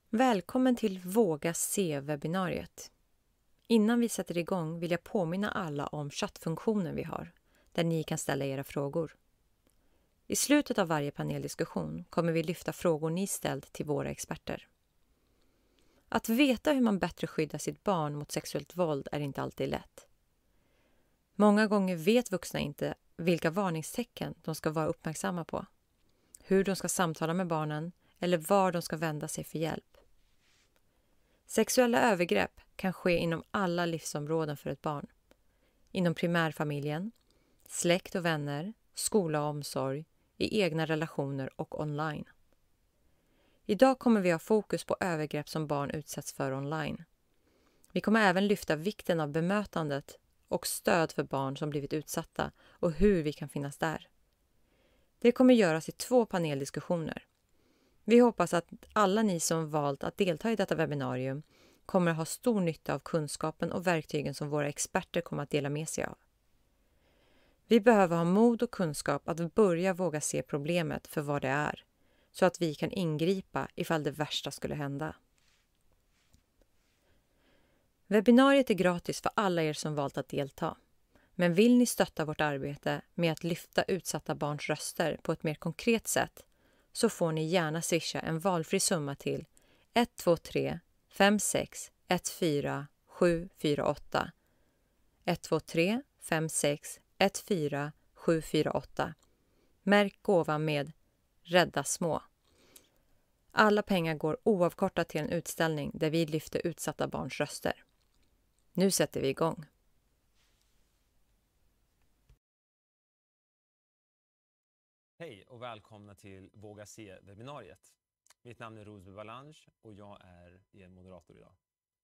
Välkommen till Våga se-webbinariet. Innan vi sätter igång vill jag påminna alla om chattfunktionen vi har, där ni kan ställa era frågor. I slutet av varje paneldiskussion kommer vi lyfta frågor ni ställt till våra experter. Att veta hur man bättre skyddar sitt barn mot sexuellt våld är inte alltid lätt. Många gånger vet vuxna inte vilka varningstecken de ska vara uppmärksamma på, hur de ska samtala med barnen eller var de ska vända sig för hjälp. Sexuella övergrepp kan ske inom alla livsområden för ett barn. Inom primärfamiljen, släkt och vänner, skola och omsorg, i egna relationer och online. Idag kommer vi ha fokus på övergrepp som barn utsätts för online. Vi kommer även lyfta vikten av bemötandet och stöd för barn som blivit utsatta och hur vi kan finnas där. Det kommer göras i 2 paneldiskussioner. Vi hoppas att alla ni som valt att delta i detta webbinarium kommer att ha stor nytta av kunskapen och verktygen som våra experter kommer att dela med sig av. Vi behöver ha mod och kunskap att börja våga se problemet för vad det är, så att vi kan ingripa ifall det värsta skulle hända. Webbinariet är gratis för alla er som valt att delta. Men vill ni stötta vårt arbete med att lyfta utsatta barns röster på ett mer konkret sätt, så får ni gärna swisha en valfri summa till 123 56 14 748 123 56 14 748. Märk gåvan med Rädda små. Alla pengar går oavkortat till en utställning där vi lyfter utsatta barns röster. Nu sätter vi igång. Hej och välkomna till Våga se-webbinariet. Mitt namn är Rosby Balange och jag är er moderator idag.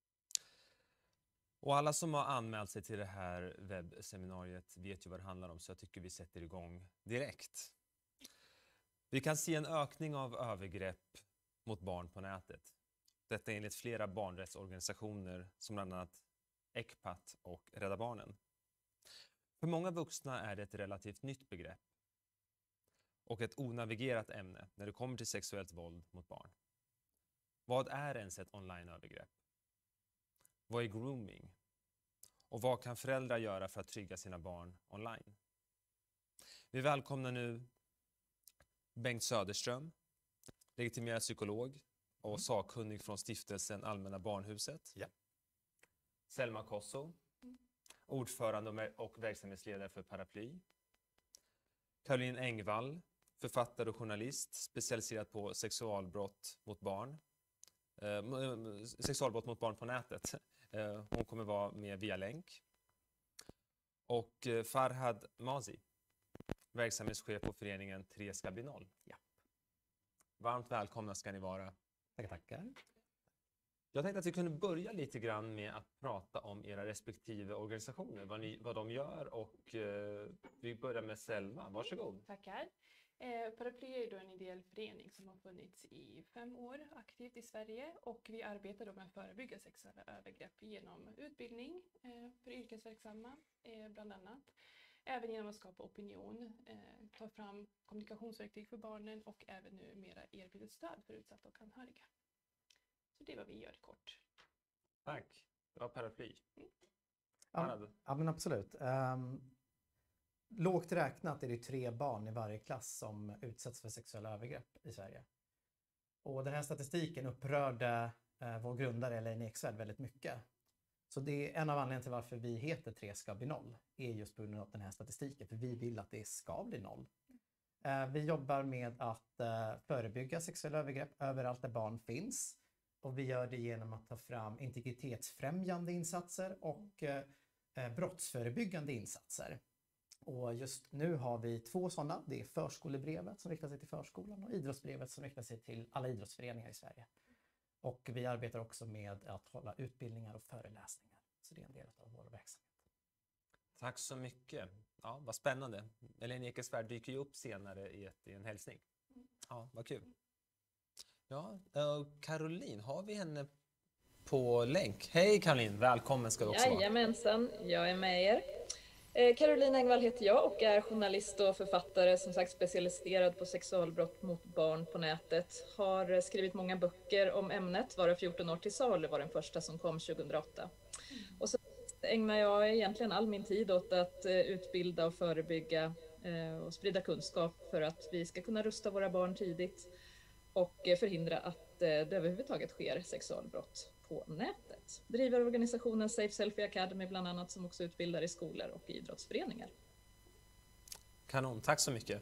Och alla som har anmält sig till det här webbseminariet vet ju vad det handlar om, så jag tycker vi sätter igång direkt. Vi kan se en ökning av övergrepp mot barn på nätet. Detta enligt flera barnrättsorganisationer som bland annat ECPAT och Rädda Barnen. För många vuxna är det ett relativt nytt begrepp och ett onavigerat ämne när det kommer till sexuellt våld mot barn. Vad är ens ett online-övergrepp? Vad är grooming? Och vad kan föräldrar göra för att trygga sina barn online? Vi välkomnar nu Bengt Söderström, legitimerad psykolog och sakkunnig från stiftelsen Allmänna barnhuset. Ja. Selma Kosso, ordförande och verksamhetsledare för Paraply. Caroline Engvall, författare och journalist specialiserad på sexualbrott mot barn. Sexualbrott mot barn på nätet. Hon kommer vara med via länk. Och Farhad Mazi, verksamhetschef på föreningen 3 ska bli 0. Ja. Varmt välkomna ska ni vara. Tackar. Jag tänkte att vi kunde börja lite grann med att prata om era respektive organisationer, vad de gör, och vi börjar med Selma. Varsågod. Tackar. Paraply är då en ideell förening som har funnits i 5 år aktivt i Sverige, och vi arbetar då med att förebygga sexuella övergrepp genom utbildning för yrkesverksamma bland annat. Även genom att skapa opinion, ta fram kommunikationsverktyg för barnen och även numera erbjuda stöd för utsatta och anhöriga. Så det är vad vi gör kort. Tack. Det var Paraply. Ja, men absolut. Lågt räknat är det 3 barn i varje klass som utsätts för sexuella övergrepp i Sverige. Och den här statistiken upprörde vår grundare Elaine Eksvärd väldigt mycket. Så det är en av anledningarna till varför vi heter 3 ska bli 0, är just på grund av den här statistiken, för vi vill att det ska bli 0. Vi jobbar med att förebygga sexuella övergrepp överallt där barn finns. Och vi gör det genom att ta fram integritetsfrämjande insatser och brottsförebyggande insatser. Och just nu har vi 2 sådana. Det är förskolebrevet som riktar sig till förskolan och idrottsbrevet som riktar sig till alla idrottsföreningar i Sverige. Och vi arbetar också med att hålla utbildningar och föreläsningar. Så det är en del av vår verksamhet. Tack så mycket. Ja, vad spännande. Elaine Eksvärd dyker ju upp senare i en hälsning. Ja, vad kul. Ja, Caroline, har vi henne på länk? Hej Caroline, välkommen ska du också vara. Jajamensan, jag är med er. Caroline Engvall heter jag och är journalist och författare, som sagt specialiserad på sexualbrott mot barn på nätet. Har skrivit många böcker om ämnet, varav 14 år till salu var den första som kom 2008. Och så ägnar jag egentligen all min tid åt att utbilda och förebygga och sprida kunskap för att vi ska kunna rusta våra barn tidigt och förhindra att det överhuvudtaget sker sexualbrott på nätet. Driver organisationen Safe Selfie Academy bland annat, som också utbildar i skolor och idrottsföreningar. Kanon, tack så mycket.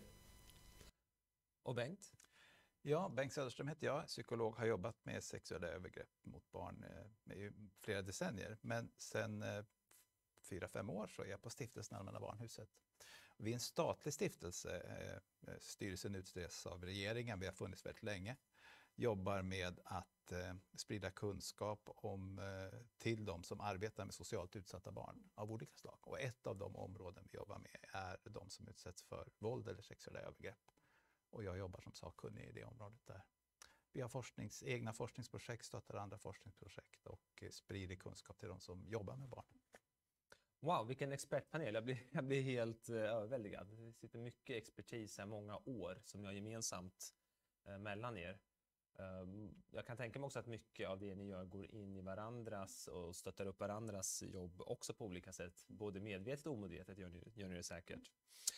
Och Bengt? Ja, Bengt Söderström heter jag, psykolog, har jobbat med sexuella övergrepp mot barn i flera decennier. Men sen 4-5 år så är jag på Stiftelsen Allmänna Barnhuset. Vi är en statlig stiftelse, styrelsen utses av regeringen, vi har funnits väldigt länge. Jobbar med att sprida kunskap till de som arbetar med socialt utsatta barn av olika slag. Och ett av de områden vi jobbar med är de som utsätts för våld eller sexuella övergrepp. Och jag jobbar som sakkunnig i det området där. Vi har egna forskningsprojekt, stöttar andra forskningsprojekt och sprider kunskap till de som jobbar med barn. Wow, vilken expertpanel. Jag blir helt överväldigad. Det sitter mycket expertis här, många år som jag gemensamt mellan er. Jag kan tänka mig också att mycket av det ni gör går in i varandras och stöttar upp varandras jobb också på olika sätt. Både medvetet och omedvetet gör ni det säkert.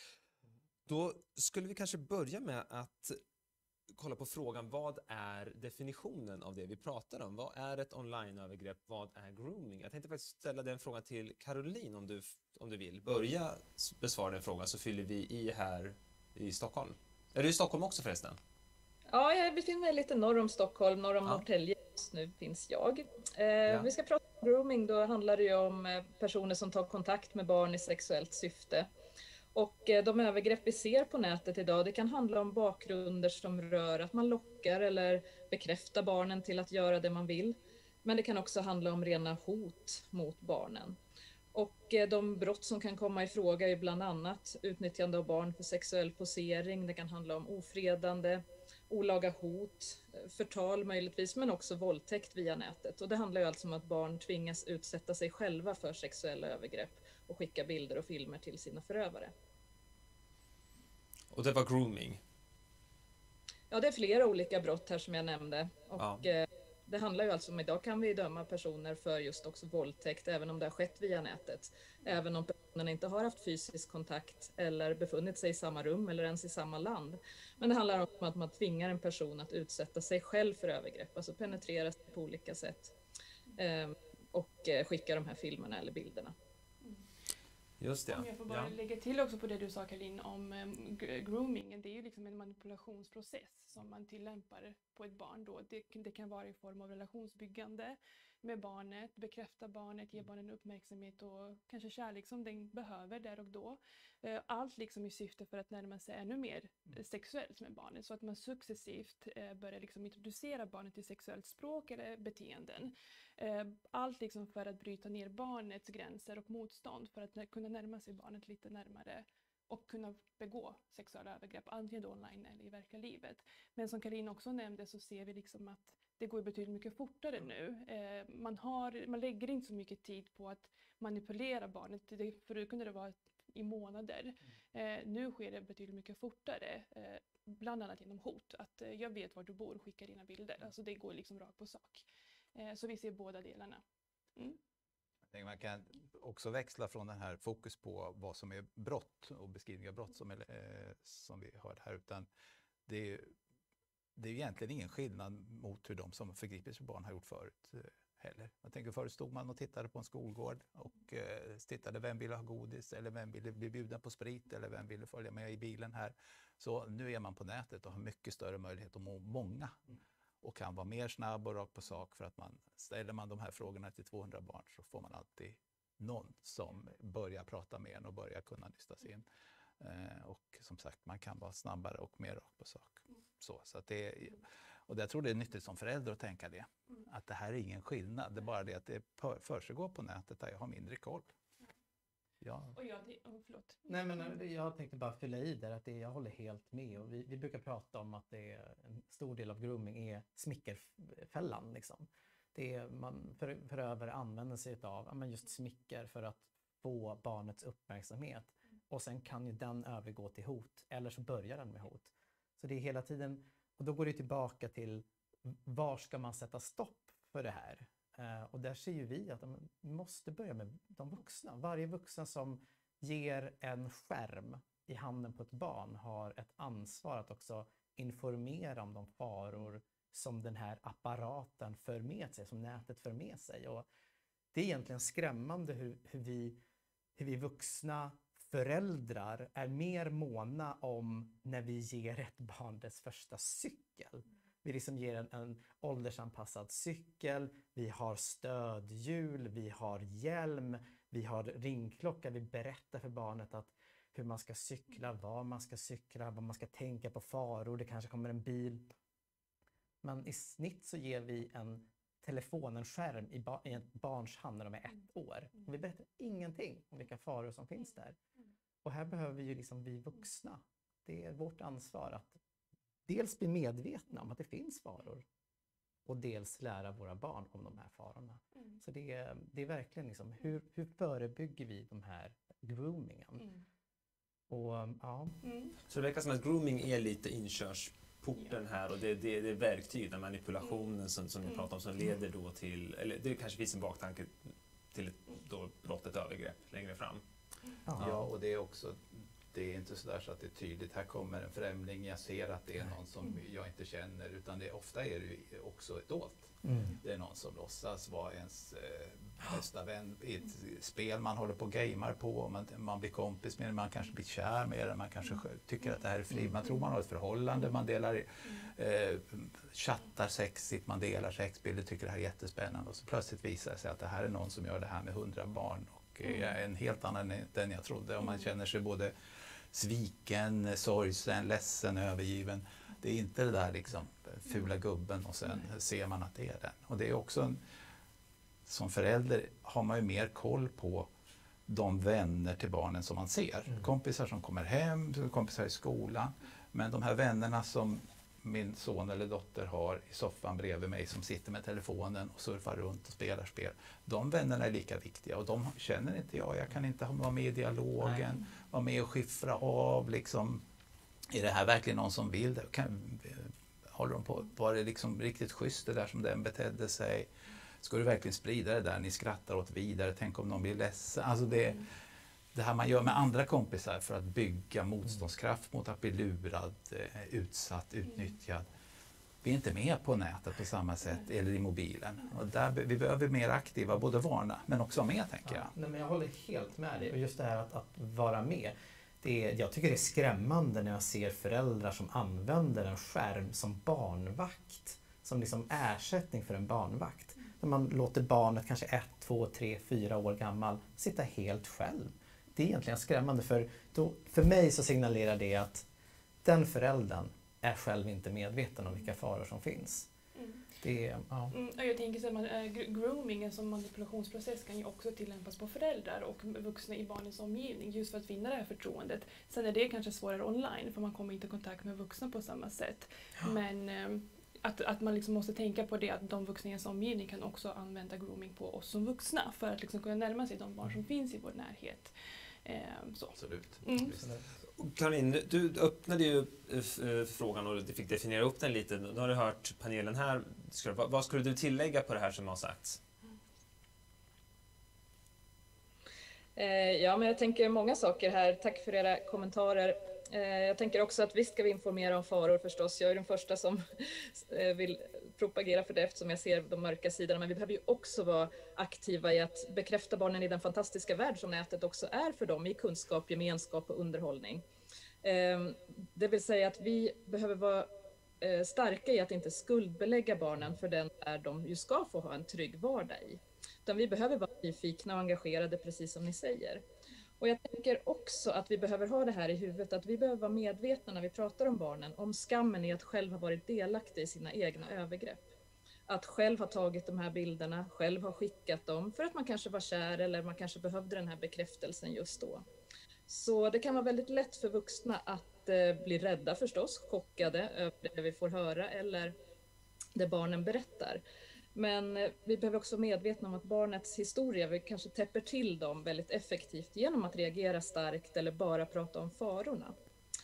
Då skulle vi kanske börja med att kolla på frågan, vad är definitionen av det vi pratar om? Vad är ett onlineövergrepp? Vad är grooming? Jag tänkte faktiskt ställa den frågan till Caroline om du vill. Börja besvara den frågan så fyller vi i här i Stockholm. Är du i Stockholm också förresten? Ja, jag befinner mig lite norr om Stockholm, norr om Norrtälje. Just nu finns jag. Vi ska prata om grooming, då handlar det ju om personer som tar kontakt med barn i sexuellt syfte. Och de övergrepp vi ser på nätet idag, det kan handla om bakgrunder som rör att man lockar eller bekräftar barnen till att göra det man vill. Men det kan också handla om rena hot mot barnen. Och de brott som kan komma i fråga är bland annat utnyttjande av barn för sexuell posering. Det kan handla om ofredande, olaga hot, förtal möjligtvis, men också våldtäkt via nätet. Och det handlar ju alltså om att barn tvingas utsätta sig själva för sexuella övergrepp och skicka bilder och filmer till sina förövare. Och det var grooming? Ja, det är flera olika brott här som jag nämnde. Och det handlar ju alltså om, idag kan vi döma personer för just också våldtäkt, även om det har skett via nätet. Även om personerna inte har haft fysisk kontakt eller befunnit sig i samma rum eller ens i samma land. Men det handlar om att man tvingar en person att utsätta sig själv för övergrepp, alltså penetrera sig på olika sätt och skicka de här filmerna eller bilderna. Just det. Om jag får bara lägga till också på det du sa, Caroline, om grooming. Det är ju liksom en manipulationsprocess som man tillämpar på ett barn då. Det kan vara i form av relationsbyggande med barnet, bekräfta barnet, ge barnen uppmärksamhet och kanske kärlek som den behöver där och då. Allt liksom i syfte för att närma sig ännu mer sexuellt med barnet, så att man successivt börjar liksom introducera barnet till sexuellt språk eller beteenden. Allt liksom för att bryta ner barnets gränser och motstånd, för att kunna närma sig barnet lite närmare och kunna begå sexuella övergrepp, antingen online eller i verkliga livet. Men som Caroline också nämnde så ser vi liksom att det går betydligt mycket fortare nu. Man lägger inte så mycket tid på att manipulera barnet. Förut kunde det vara i månader. Nu sker det betydligt mycket fortare. Bland annat genom hot. Att jag vet var du bor, skicka dina bilder. Alltså det går liksom rakt på sak. Så vi ser båda delarna. Man kan också växla från den här fokus på vad som är brott och beskrivning av brott som vi hörde här, utan det är egentligen ingen skillnad mot hur de som förgriper sig på barn har gjort förut heller. Jag tänker, förut stod man och tittade på en skolgård och tittade vem ville ha godis eller vem ville bli bjuden på sprit eller vem ville följa med i bilen här. Så nu är man på nätet och har mycket större möjlighet att må många och kan vara mer snabb och rakt på sak, för att ställer man de här frågorna till 200 barn så får man alltid någon som börjar prata med en och börjar kunna nystas in. Och som sagt, man kan vara snabbare och mer rakt på sak. Så att och jag tror det är nyttigt som förälder att tänka det. Att det här är ingen skillnad, det är bara det att det försiggår på nätet där jag har mindre koll. Ja. Och förlåt. Nej, men jag tänkte bara fylla i där att jag håller helt med. Och vi brukar prata om att det är en stor del av grooming är smickerfällan. Liksom. Det är, förövare använder sig av just smicker för att få barnets uppmärksamhet. Och sen kan ju den övergå till hot, eller så börjar den med hot. Så det är hela tiden, och då går det tillbaka till var ska man sätta stopp för det här? Och där ser ju vi att man måste börja med de vuxna. Varje vuxen som ger en skärm i handen på ett barn har ett ansvar att också informera om de faror som den här apparaten för med sig, som nätet för med sig. Och det är egentligen skrämmande hur vi vuxna föräldrar är mer måna om när vi ger ett barn dess första cykel. Vi liksom ger en åldersanpassad cykel, vi har stödhjul, vi har hjälm, vi har ringklocka, vi berättar för barnet att hur man ska cykla, var man ska cykla, vad man ska tänka på faror, det kanske kommer en bil. Men i snitt så ger vi en skärm i ett barns hand när de är 1 år. Vi berättar ingenting om vilka faror som finns där. Och här behöver ju liksom vi vuxna, det är vårt ansvar att dels bli medvetna om att det finns faror och dels lära våra barn om de här farorna. Så det är verkligen liksom, hur förebygger vi de här groomingen? Och, ja. Så det verkar som att grooming är lite inkörsporten här, och det är verktyg, den manipulationen som ni pratar om, som leder då till, eller det kanske finns en baktanke till ett brott, ett övergrepp längre fram. Ja, och det är också, det är inte sådär så att det är tydligt, här kommer en främling, jag ser att det är någon som jag inte känner, utan ofta är det ju också ett dolt. Det är någon som låtsas vara ens bästa vän i ett spel man håller på och gamer på, man blir kompis med den, man kanske blir kär med den, man kanske tycker att det här är fri, man tror man har ett förhållande, man delar chattar sexigt, man delar sexbilder, tycker det här är jättespännande, och så plötsligt visar det sig att det här är någon som gör det här med 100 barn och är en helt annan än den jag trodde, och man känner sig både sviken, sorgsen, ledsen, övergiven. Det är inte det där liksom fula gubben och sen ser man att det är den. Och det är också som förälder har man ju mer koll på de vänner till barnen som man ser. Kompisar som kommer hem, kompisar i skolan. Men de här vännerna som min son eller dotter har i soffan bredvid mig, som sitter med telefonen och surfar runt och spelar spel. De vännerna är lika viktiga, och de känner inte jag kan inte vara med i dialogen, vara med och skiffra av liksom, är det här verkligen någon som vill det? Håller de på, var det liksom riktigt schysst det där som den betedde sig? Ska du verkligen sprida det där? Ni skrattar åt vidare, tänk om någon blir ledsen. Alltså det här man gör med andra kompisar för att bygga motståndskraft mot att bli lurad, utsatt, utnyttjad. Vi är inte med på nätet på samma sätt, eller i mobilen. Och där, vi behöver mer aktiva, både varna men också vara med, tänker jag. Nej, men jag håller helt med dig, och just det här att vara med. Jag tycker det är skrämmande när jag ser föräldrar som använder en skärm som barnvakt, som liksom ersättning för en barnvakt. När man låter barnet, kanske 1, 2, 3, 4 år gammal, sitta helt själv. Det är egentligen skrämmande, för mig så signalerar det att den föräldern är själv inte medveten om vilka faror som finns. Jag tänker att grooming som manipulationsprocess kan ju också tillämpas på föräldrar och vuxna i barnens omgivning, just för att vinna det här förtroendet. Sen är det kanske svårare online, för man kommer inte i kontakt med vuxna på samma sätt. Men att man liksom måste tänka på det, att de vuxna i ens omgivning kan också använda grooming på oss som vuxna för att liksom kunna närma sig de barn som finns i vår närhet. Så. Absolut. Caroline, du öppnade ju frågan och du fick definiera upp den lite. Nu har du hört panelen här. Vad skulle du tillägga på det här som har sagts? Ja, men jag tänker många saker här. Tack för era kommentarer. Jag tänker också att visst ska vi informera om faror förstås. Jag är den första som vill propagera för det, eftersom jag ser de mörka sidorna. Men vi behöver ju också vara aktiva i att bekräfta barnen i den fantastiska värld som nätet också är för dem, i kunskap, gemenskap och underhållning. Det vill säga att vi behöver vara starka i att inte skuldbelägga barnen för den värld de ju ska få ha en trygg vardag i. Utan vi behöver vara nyfikna och engagerade, precis som ni säger. Och jag tänker också att vi behöver ha det här i huvudet, att vi behöver vara medvetna när vi pratar om barnen, om skammen i att själv ha varit delaktig i sina egna övergrepp. Att själv ha tagit de här bilderna, själv ha skickat dem för att man kanske var kär eller man kanske behövde den här bekräftelsen just då. Så det kan vara väldigt lätt för vuxna att bli rädda förstås, chockade över det vi får höra eller det barnen berättar. Men vi behöver också vara medvetna om att barnets historia, vi kanske täpper till dem väldigt effektivt genom att reagera starkt eller bara prata om farorna.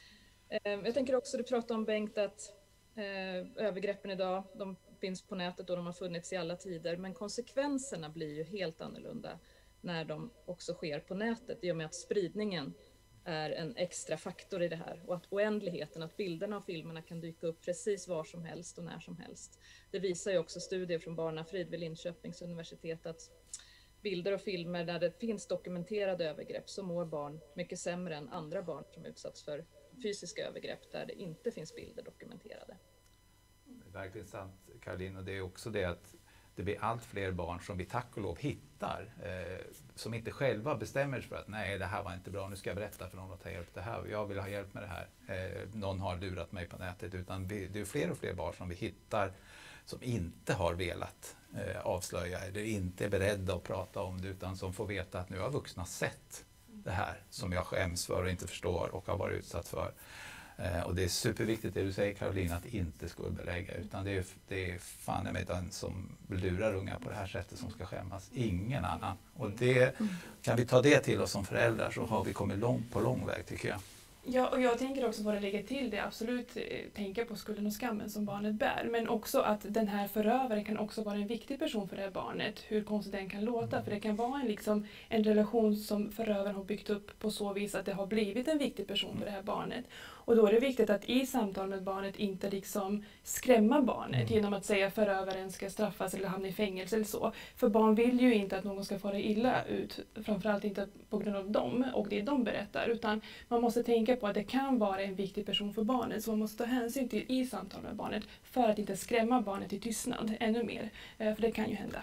Jag tänker också, du pratade om Bengt, att övergreppen idag, de finns på nätet och de har funnits i alla tider, men konsekvenserna blir ju helt annorlunda när de också sker på nätet, i och med att spridningen är en extra faktor i det här, och att oändligheten, att bilderna och filmerna kan dyka upp precis var som helst och när som helst. Det visar ju också studier från Barnafrid vid Linköpings universitet att bilder och filmer där det finns dokumenterade övergrepp, så mår barn mycket sämre än andra barn som utsatts för fysiska övergrepp där det inte finns bilder dokumenterade. Det är verkligen sant, Caroline, och det är också det att det blir allt fler barn som vi tack och lov hittar, som inte själva bestämmer sig för att nej, det här var inte bra, nu ska jag berätta för någon att ta hjälp det här, jag vill ha hjälp med det här, någon har lurat mig på nätet, utan det är fler och fler barn som vi hittar som inte har velat avslöja eller inte är beredda att prata om det, utan som får veta att nu har vuxna sett det här som jag skäms för och inte förstår och har varit utsatt för. Och det är superviktigt det du säger, Caroline, att inte skuldbelägga, utan det är fan med den som lurar unga på det här sättet som ska skämmas, ingen annan. Och det, kan vi ta det till oss som föräldrar, så har vi kommit på lång väg, tycker jag. Ja, och jag tänker också bara lägga till det, absolut tänka på skulden och skammen som barnet bär, men också att den här förövaren kan också vara en viktig person för det här barnet, hur konstigt den kan låta, för det kan vara en relation som förövaren har byggt upp på så vis att det har blivit en viktig person för det här barnet. Och då är det viktigt att i samtal med barnet inte skrämma barnet genom att säga att förövaren ska straffas eller hamna i fängelse eller så. För barn vill ju inte att någon ska fara illa ut, framförallt inte på grund av dem och det de berättar, utan man måste tänka på att det kan vara en viktig person för barnet, så man måste ta hänsyn till i samtal med barnet för att inte skrämma barnet till tystnad ännu mer, för det kan ju hända.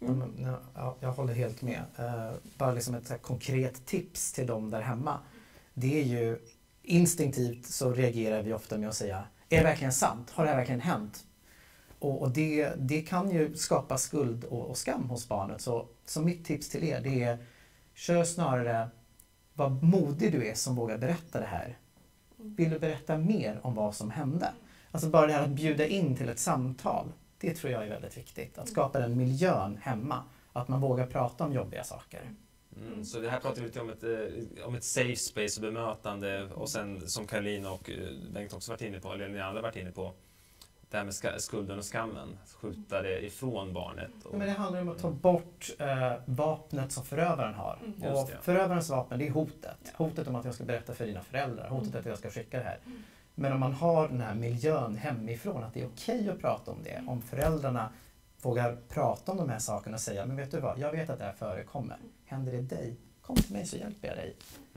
Ja, jag håller helt med. Bara ett konkret tips till dem där hemma. Det är ju instinktivt så reagerar vi ofta med att säga, är det verkligen sant? Har det här verkligen hänt? Och det kan ju skapa skuld och skam hos barnet. Så mitt tips till er, det är, kör snarare vad modig du är som vågar berätta det här. Vill du berätta mer om vad som hände? Alltså bara det här att bjuda in till ett samtal, det tror jag är väldigt viktigt. Att skapa den miljön hemma, att man vågar prata om jobbiga saker. Så det här pratar vi lite om ett safe space och bemötande, och sen som Caroline och Bengt också varit inne på, eller ni andra varit inne på, det här med skulden och skammen, skjuta det ifrån barnet. Men det handlar om att ta bort vapnet som förövaren har. Och förövarens vapen, det är hotet. Hotet om att jag ska berätta för dina föräldrar, hotet att jag ska skicka det här. Men om man har den här miljön hemifrån, att det är okej att prata om det, om föräldrarna vågar prata om de här sakerna och säga, men vet du vad, jag vet att det här förekommer. Händer det dig? Kom till mig så hjälper jag dig.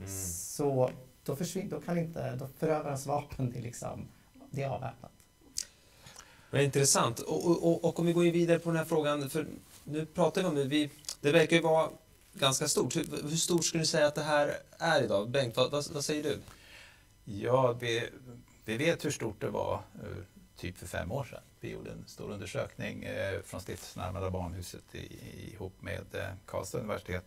Så då förövarens vapen, det är avväpnat. Men intressant. Och om vi går vidare på den här frågan, för nu pratar vi om det verkar ju vara ganska stort. Hur stort skulle du säga att det här är idag? Bengt, vad säger du? Ja, vi vet hur stort det var typ för 5 år sedan. Vi gjorde en stor undersökning från Stiftelsen Allmänna Barnhuset ihop med Karlstad universitet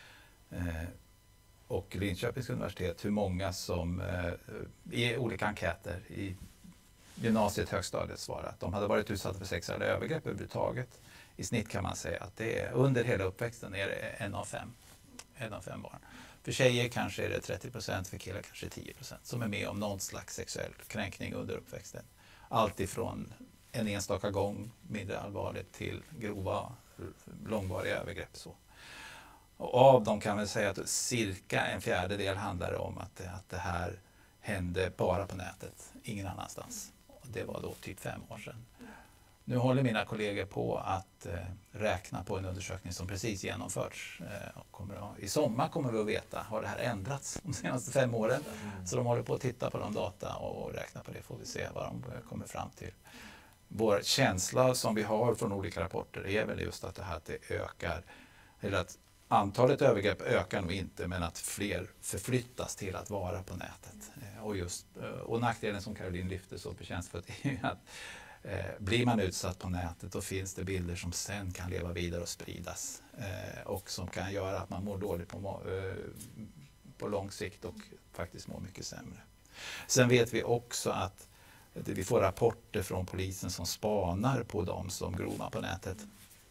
och Linköpings universitet, hur många som i olika enkäter i gymnasiet, högstadiet svarade att de hade varit utsatta för sexuella övergrepp överhuvudtaget. I snitt kan man säga att det är, under hela uppväxten är det 1 av 5 barn. För tjejer kanske är det 30%, för killar kanske 10% som är med om någon slags sexuell kränkning under uppväxten. Allt ifrån en enstaka gång, mindre allvarligt, till grova, långvariga övergrepp. Så. Och av dem kan man säga att cirka 1/4 handlar om att det här hände bara på nätet, ingen annanstans. Och det var då typ 5 år sedan. Nu håller mina kollegor på att räkna på en undersökning som precis genomförts. I sommar kommer vi att veta, har det här ändrats de senaste 5 åren? Så de håller på att titta på de data och räkna på det, får vi se vad de kommer fram till. Vår känsla som vi har från olika rapporter är väl just att det ökar, eller att antalet övergrepp ökar nog inte, men att fler förflyttas till att vara på nätet. Och nackdelen som Caroline lyfte så förtjänstfullt är ju att blir man utsatt på nätet, då finns det bilder som sen kan leva vidare och spridas och som kan göra att man mår dåligt på lång sikt och faktiskt mår mycket sämre. Sen vet vi också att vi får rapporter från polisen som spanar på de som gromar på nätet.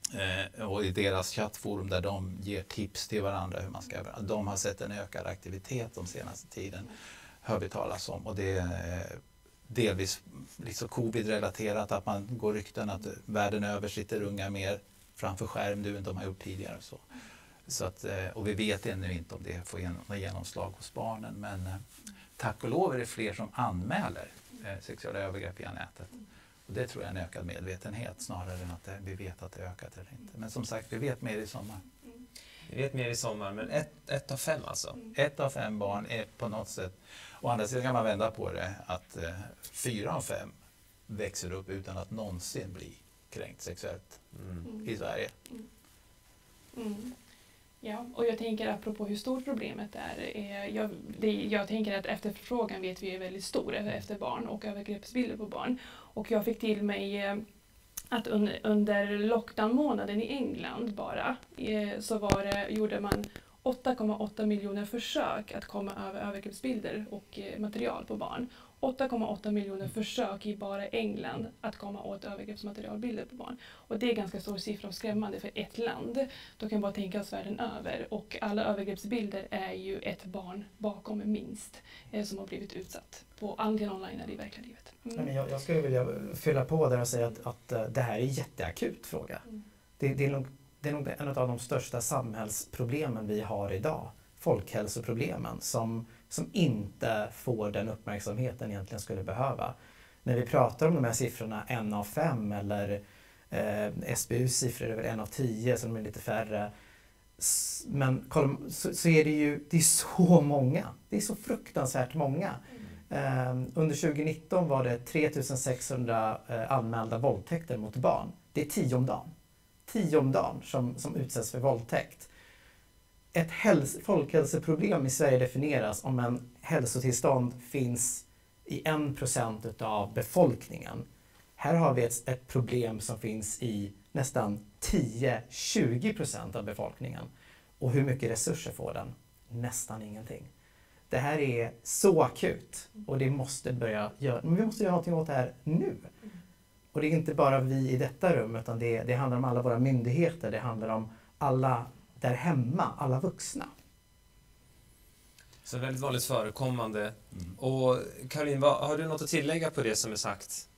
Och i deras chattforum där de ger tips till varandra hur man ska göra. De har sett en ökad aktivitet de senaste tiden, hör vi talas om. Och det är delvis liksom covid-relaterat, att man går rykten att världen över sitter unga mer framför skärm nu än de har gjort tidigare. Så att, och vi vet ännu inte om det får genomslag hos barnen, men tack och lov är det fler som anmäler sexuella övergrepp via nätet. Och det tror jag är en ökad medvetenhet snarare än att vi vet att det ökat eller inte. Men som sagt, vi vet mer i sommar. Vi vet mer i sommar, men 1 av 5 alltså? 1 av 5 barn är på något sätt, å andra sidan kan man vända på det, att 4 av 5 växer upp utan att någonsin bli kränkt sexuellt i Sverige. Ja, och jag tänker apropå hur stort problemet är. Jag tänker att efterfrågan vet vi är väldigt stor efter barn och övergreppsbilder på barn. Och jag fick till mig att under lockdown-månaden i England bara så gjorde man 8,8 miljoner försök att komma över övergreppsbilder och material på barn. 8,8 miljoner försök i bara England att komma åt övergreppsmaterialbilder på barn. Och det är ganska stor siffra och skrämmande för ett land. Då kan man bara tänka oss världen över. Och alla övergreppsbilder är ju ett barn bakom minst som har blivit utsatt. På antingen online eller i verkliga livet. Men jag skulle vilja fylla på där och säga att det här är en jätteakut fråga. Det är nog en av de största samhällsproblemen vi har idag. Folkhälsoproblemen som inte får den uppmärksamhet den egentligen skulle behöva. När vi pratar om de här siffrorna 1 av 5 eller SBUs siffror över 1 av 10 som är lite färre. Men så är det är så många. Det är så fruktansvärt många. Under 2019 var det 3600 anmälda våldtäkter mot barn. Det är 10 om dagen. 10 om dagen som utsätts för våldtäkt. Ett folkhälsoproblem i Sverige definieras om en hälsotillstånd finns i 1% av befolkningen. Här har vi ett problem som finns i nästan 10-20% av befolkningen. Och hur mycket resurser får den? Nästan ingenting. Det här är så akut och vi måste göra någonting åt det här nu. Och det är inte bara vi i detta rum, utan det handlar om alla våra myndigheter, det handlar om alla där hemma, alla vuxna. Så väldigt vanligt förekommande. Och Caroline, har du något att tillägga på det som är sagt?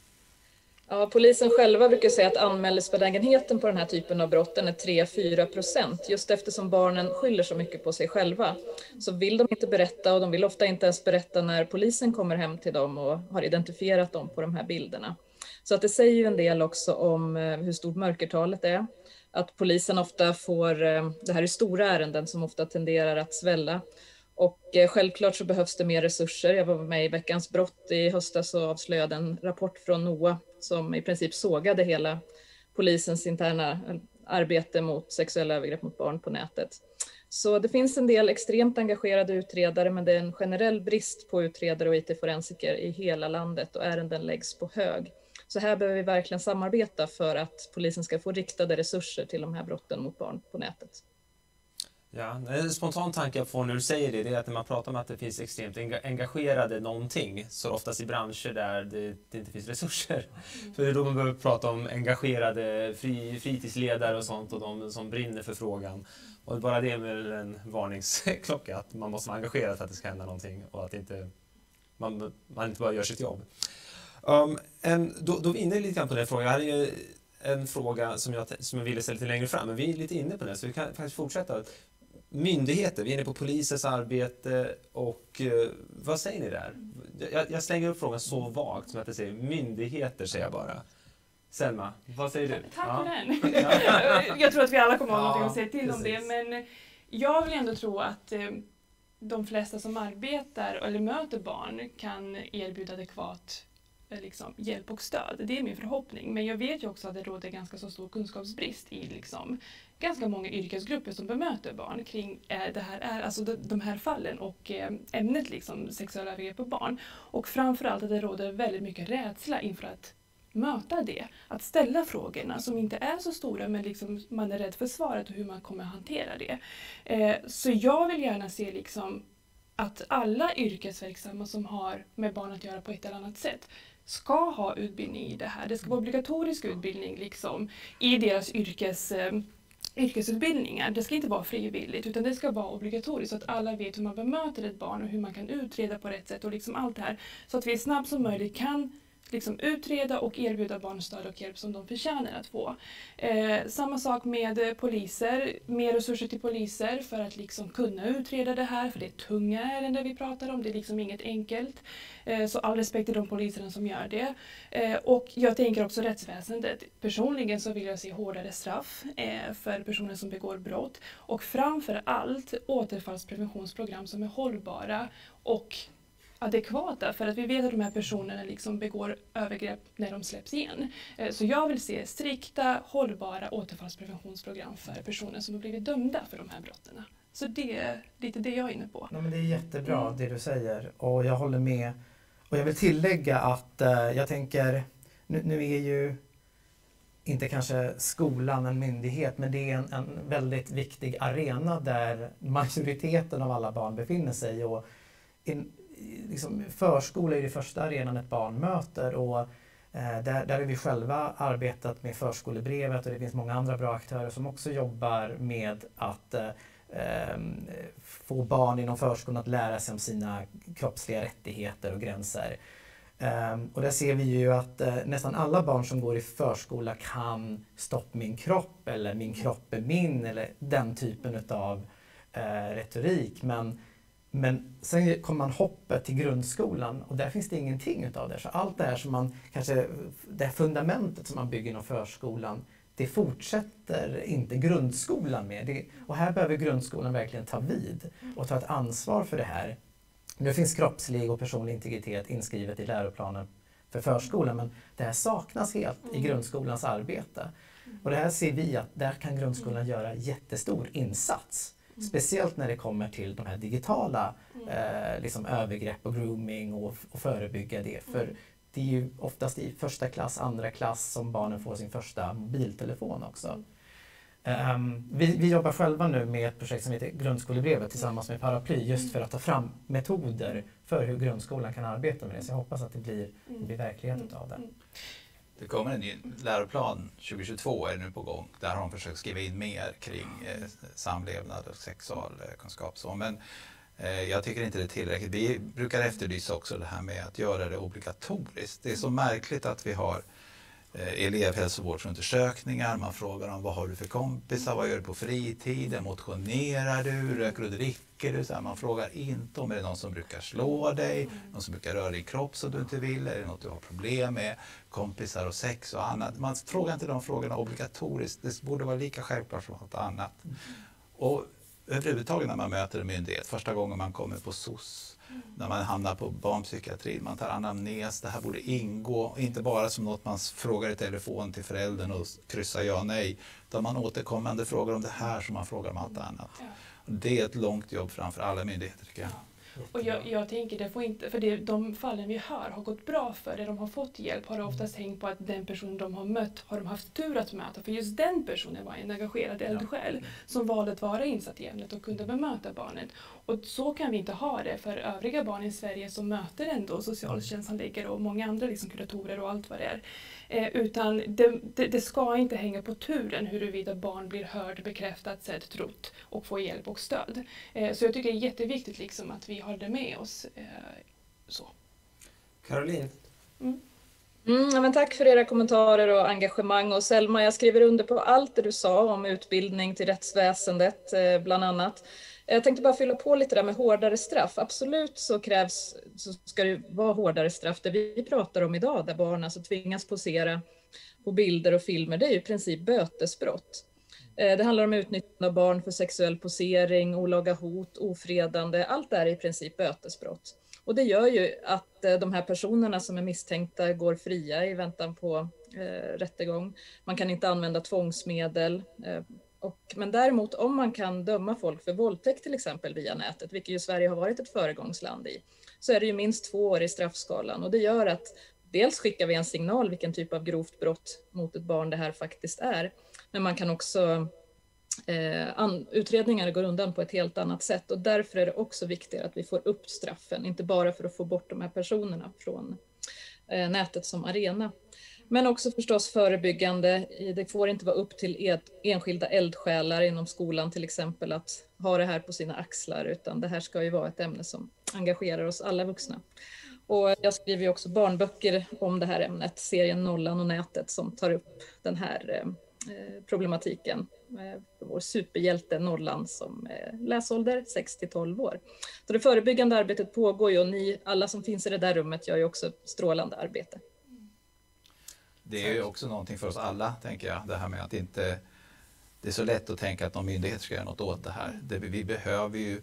Ja, polisen själva brukar säga att anmälningsbenägenheten på den här typen av brotten är 3-4%. Just eftersom barnen skyller så mycket på sig själva så vill de inte berätta, och de vill ofta inte ens berätta när polisen kommer hem till dem och har identifierat dem på de här bilderna. Så att det säger ju en del också om hur stort mörkertalet är. Att polisen ofta får, det här är stora ärenden som ofta tenderar att svälla. Och självklart så behövs det mer resurser. Jag var med i Veckans brott i höstas och avslöjade en rapport från NOA som i princip sågade hela polisens interna arbete mot sexuella övergrepp mot barn på nätet. Så det finns en del extremt engagerade utredare, men det är en generell brist på utredare och IT-forensiker i hela landet och ärenden läggs på hög. Så här behöver vi verkligen samarbeta för att polisen ska få riktade resurser till de här brotten mot barn på nätet. Ja, en spontan tanke jag får när du säger det är att när man pratar om att det finns extremt engagerade någonting så är det oftast i branscher där det inte finns resurser. För det är då man behöver prata om engagerade fritidsledare och sånt och de som brinner för frågan. Och bara det med en varningsklocka att man måste vara engagerad för att det ska hända någonting och att man inte bara gör sitt jobb. Då är vi inne lite grann på den frågan. Jag hade ju en fråga som jag ville ställa lite längre fram, men vi är lite inne på den så vi kan faktiskt fortsätta. Myndigheter, vi är inne på polisens arbete och vad säger ni där? Jag slänger upp frågan så vagt som att jag säger myndigheter säger jag bara. Selma, vad säger du? Tack för den. Jag tror att vi alla kommer att ha någonting att säga till om det, men jag vill ändå tro att de flesta som arbetar eller möter barn kan erbjuda adekvat hjälp och stöd. Det är min förhoppning. Men jag vet ju också att det råder ganska så stor kunskapsbrist i ganska många yrkesgrupper som bemöter barn kring de här fallen och ämnet sexuella övergrepp på barn. Och framförallt att det råder väldigt mycket rädsla inför att möta det. Att ställa frågorna som inte är så stora, men man är rädd för svaret och hur man kommer att hantera det. Så jag vill gärna se att alla yrkesverksamma som har med barn att göra på ett eller annat sätt ska ha utbildning i det här. Det ska vara obligatorisk utbildning liksom, i deras yrkesutbildningar. Det ska inte vara frivilligt utan det ska vara obligatoriskt så att alla vet hur man bemöter ett barn och hur man kan utreda på rätt sätt och liksom allt det här. Så att vi snabbt som möjligt kan liksom utreda och erbjuda barn stöd och hjälp som de förtjänar att få. Samma sak med poliser, mer resurser till poliser för att liksom kunna utreda det här, för det är tunga ärenden vi pratar om, det är liksom inget enkelt. Så all respekt till de poliserna som gör det. Och jag tänker också rättsväsendet. Personligen så vill jag se hårdare straff för personer som begår brott och framför allt återfallspreventionsprogram som är hållbara och adekvata, för att vi vet att de här personerna liksom begår övergrepp när de släpps igen. Så jag vill se strikta, hållbara återfallspreventionsprogram för personer som har blivit dömda för de här brotten. Så det är lite det jag är inne på. Ja, men det är jättebra det du säger och jag håller med. Och jag vill tillägga att jag tänker, nu är ju inte kanske skolan en myndighet, men det är en väldigt viktig arena där majoriteten av alla barn befinner sig. Och liksom, förskola är det första arenan ett barn möter och där har vi själva arbetat med förskolebrevet och det finns många andra bra aktörer som också jobbar med att få barn inom förskolan att lära sig om sina kroppsliga rättigheter och gränser. Och där ser vi ju att nästan alla barn som går i förskola kan stopp min kropp eller min kropp är min eller den typen av retorik. Men sen kommer man hoppet till grundskolan och där finns det ingenting utav det. Så allt det här som man kanske, det här fundamentet som man bygger inom förskolan, det fortsätter inte grundskolan med. Och här behöver grundskolan verkligen ta vid och ta ett ansvar för det här. Nu finns kroppslig och personlig integritet inskrivet i läroplanen för förskolan, men det här saknas helt i grundskolans arbete. Och det här ser vi att där kan grundskolan göra jättestor insats. Speciellt när det kommer till de här digitala liksom övergrepp och grooming och förebygga det. För det är ju oftast i första klass, andra klass som barnen får sin första mobiltelefon också. Vi jobbar själva nu med ett projekt som heter Grundskolebrevet tillsammans med Paraply just för att ta fram metoder för hur grundskolan kan arbeta med det. Så jag hoppas att det blir verklighet av det. Det kommer en ny läroplan 2022 är nu på gång. Där har de försökt skriva in mer kring samlevnad och sexualkunskap. Men jag tycker inte det är tillräckligt. Vi brukar efterlysa också det här med att göra det obligatoriskt. Det är så märkligt att vi har elevhälsovårdsundersökningar. Man frågar om vad har du för kompisar, vad gör du på fritiden, motionerar du, röker du, dricker du? Så här, man frågar inte om är det någon som brukar slå dig, någon som brukar röra din kropp som du inte vill, är det något du har problem med, kompisar och sex och annat. Man frågar inte de frågorna obligatoriskt, det borde vara lika självklart som något annat. Och överhuvudtaget när man möter en myndighet, första gången man kommer på SOS, när man hamnar på barnpsykiatrin, man tar anamnes, det här borde ingå, inte bara som något man frågar i telefon till föräldern och kryssar ja nej, utan man återkommande frågar om det här som man frågar om allt annat. Och det är ett långt jobb framför alla myndigheter tycker jag. Och jag tänker, det får inte, för de fallen vi hör har gått bra för, där de har fått hjälp har det oftast hängt på att den person de har mött har de haft tur att möta, för just den personen var en engagerad eldsjäl som valde att vara insatt i ämnet och kunde bemöta barnet. Och så kan vi inte ha det för övriga barn i Sverige som möter ändå socialtjänsthandläggare och många andra liksom kuratorer och allt vad det är. Utan det ska inte hänga på turen huruvida barn blir hörd, bekräftat, sett, trott och får hjälp och stöd. Så jag tycker det är jätteviktigt liksom att vi har det med oss. Så. Caroline? Ja, men tack för era kommentarer och engagemang. Och Selma, jag skriver under på allt det du sa om utbildning till rättsväsendet bland annat. Jag tänkte bara fylla på lite där med hårdare straff. Absolut så ska det vara hårdare straff. Det vi pratar om idag, där barn alltså tvingas posera på bilder och filmer, det är ju i princip bötesbrott. Det handlar om utnyttjande av barn för sexuell posering, olaga hot, ofredande. Allt det är i princip bötesbrott. Och det gör ju att de här personerna som är misstänkta går fria i väntan på rättegång. Man kan inte använda tvångsmedel. Men däremot om man kan döma folk för våldtäkt till exempel via nätet, vilket ju Sverige har varit ett föregångsland i, så är det ju minst 2 år i straffskalan. Och det gör att dels skickar vi en signal vilken typ av grovt brott mot ett barn det här faktiskt är. Men man kan också utredningar går undan på ett helt annat sätt, och därför är det också viktigt att vi får upp straffen, inte bara för att få bort de här personerna från nätet som arena. Men också förstås förebyggande. Det får inte vara upp till enskilda eldsjälar inom skolan till exempel att ha det här på sina axlar, utan det här ska ju vara ett ämne som engagerar oss alla vuxna. Och jag skriver ju också barnböcker om det här ämnet, serien Nollan och nätet, som tar upp den här problematiken. Vår superhjälte Nollan som läsålder 6-12 år. Så det förebyggande arbetet pågår ju, och ni alla som finns i det där rummet gör ju också strålande arbete. Det är ju också någonting för oss alla, tänker jag, det här med att inte... Det är så lätt att tänka att någon myndighet ska göra något åt det här. Vi behöver ju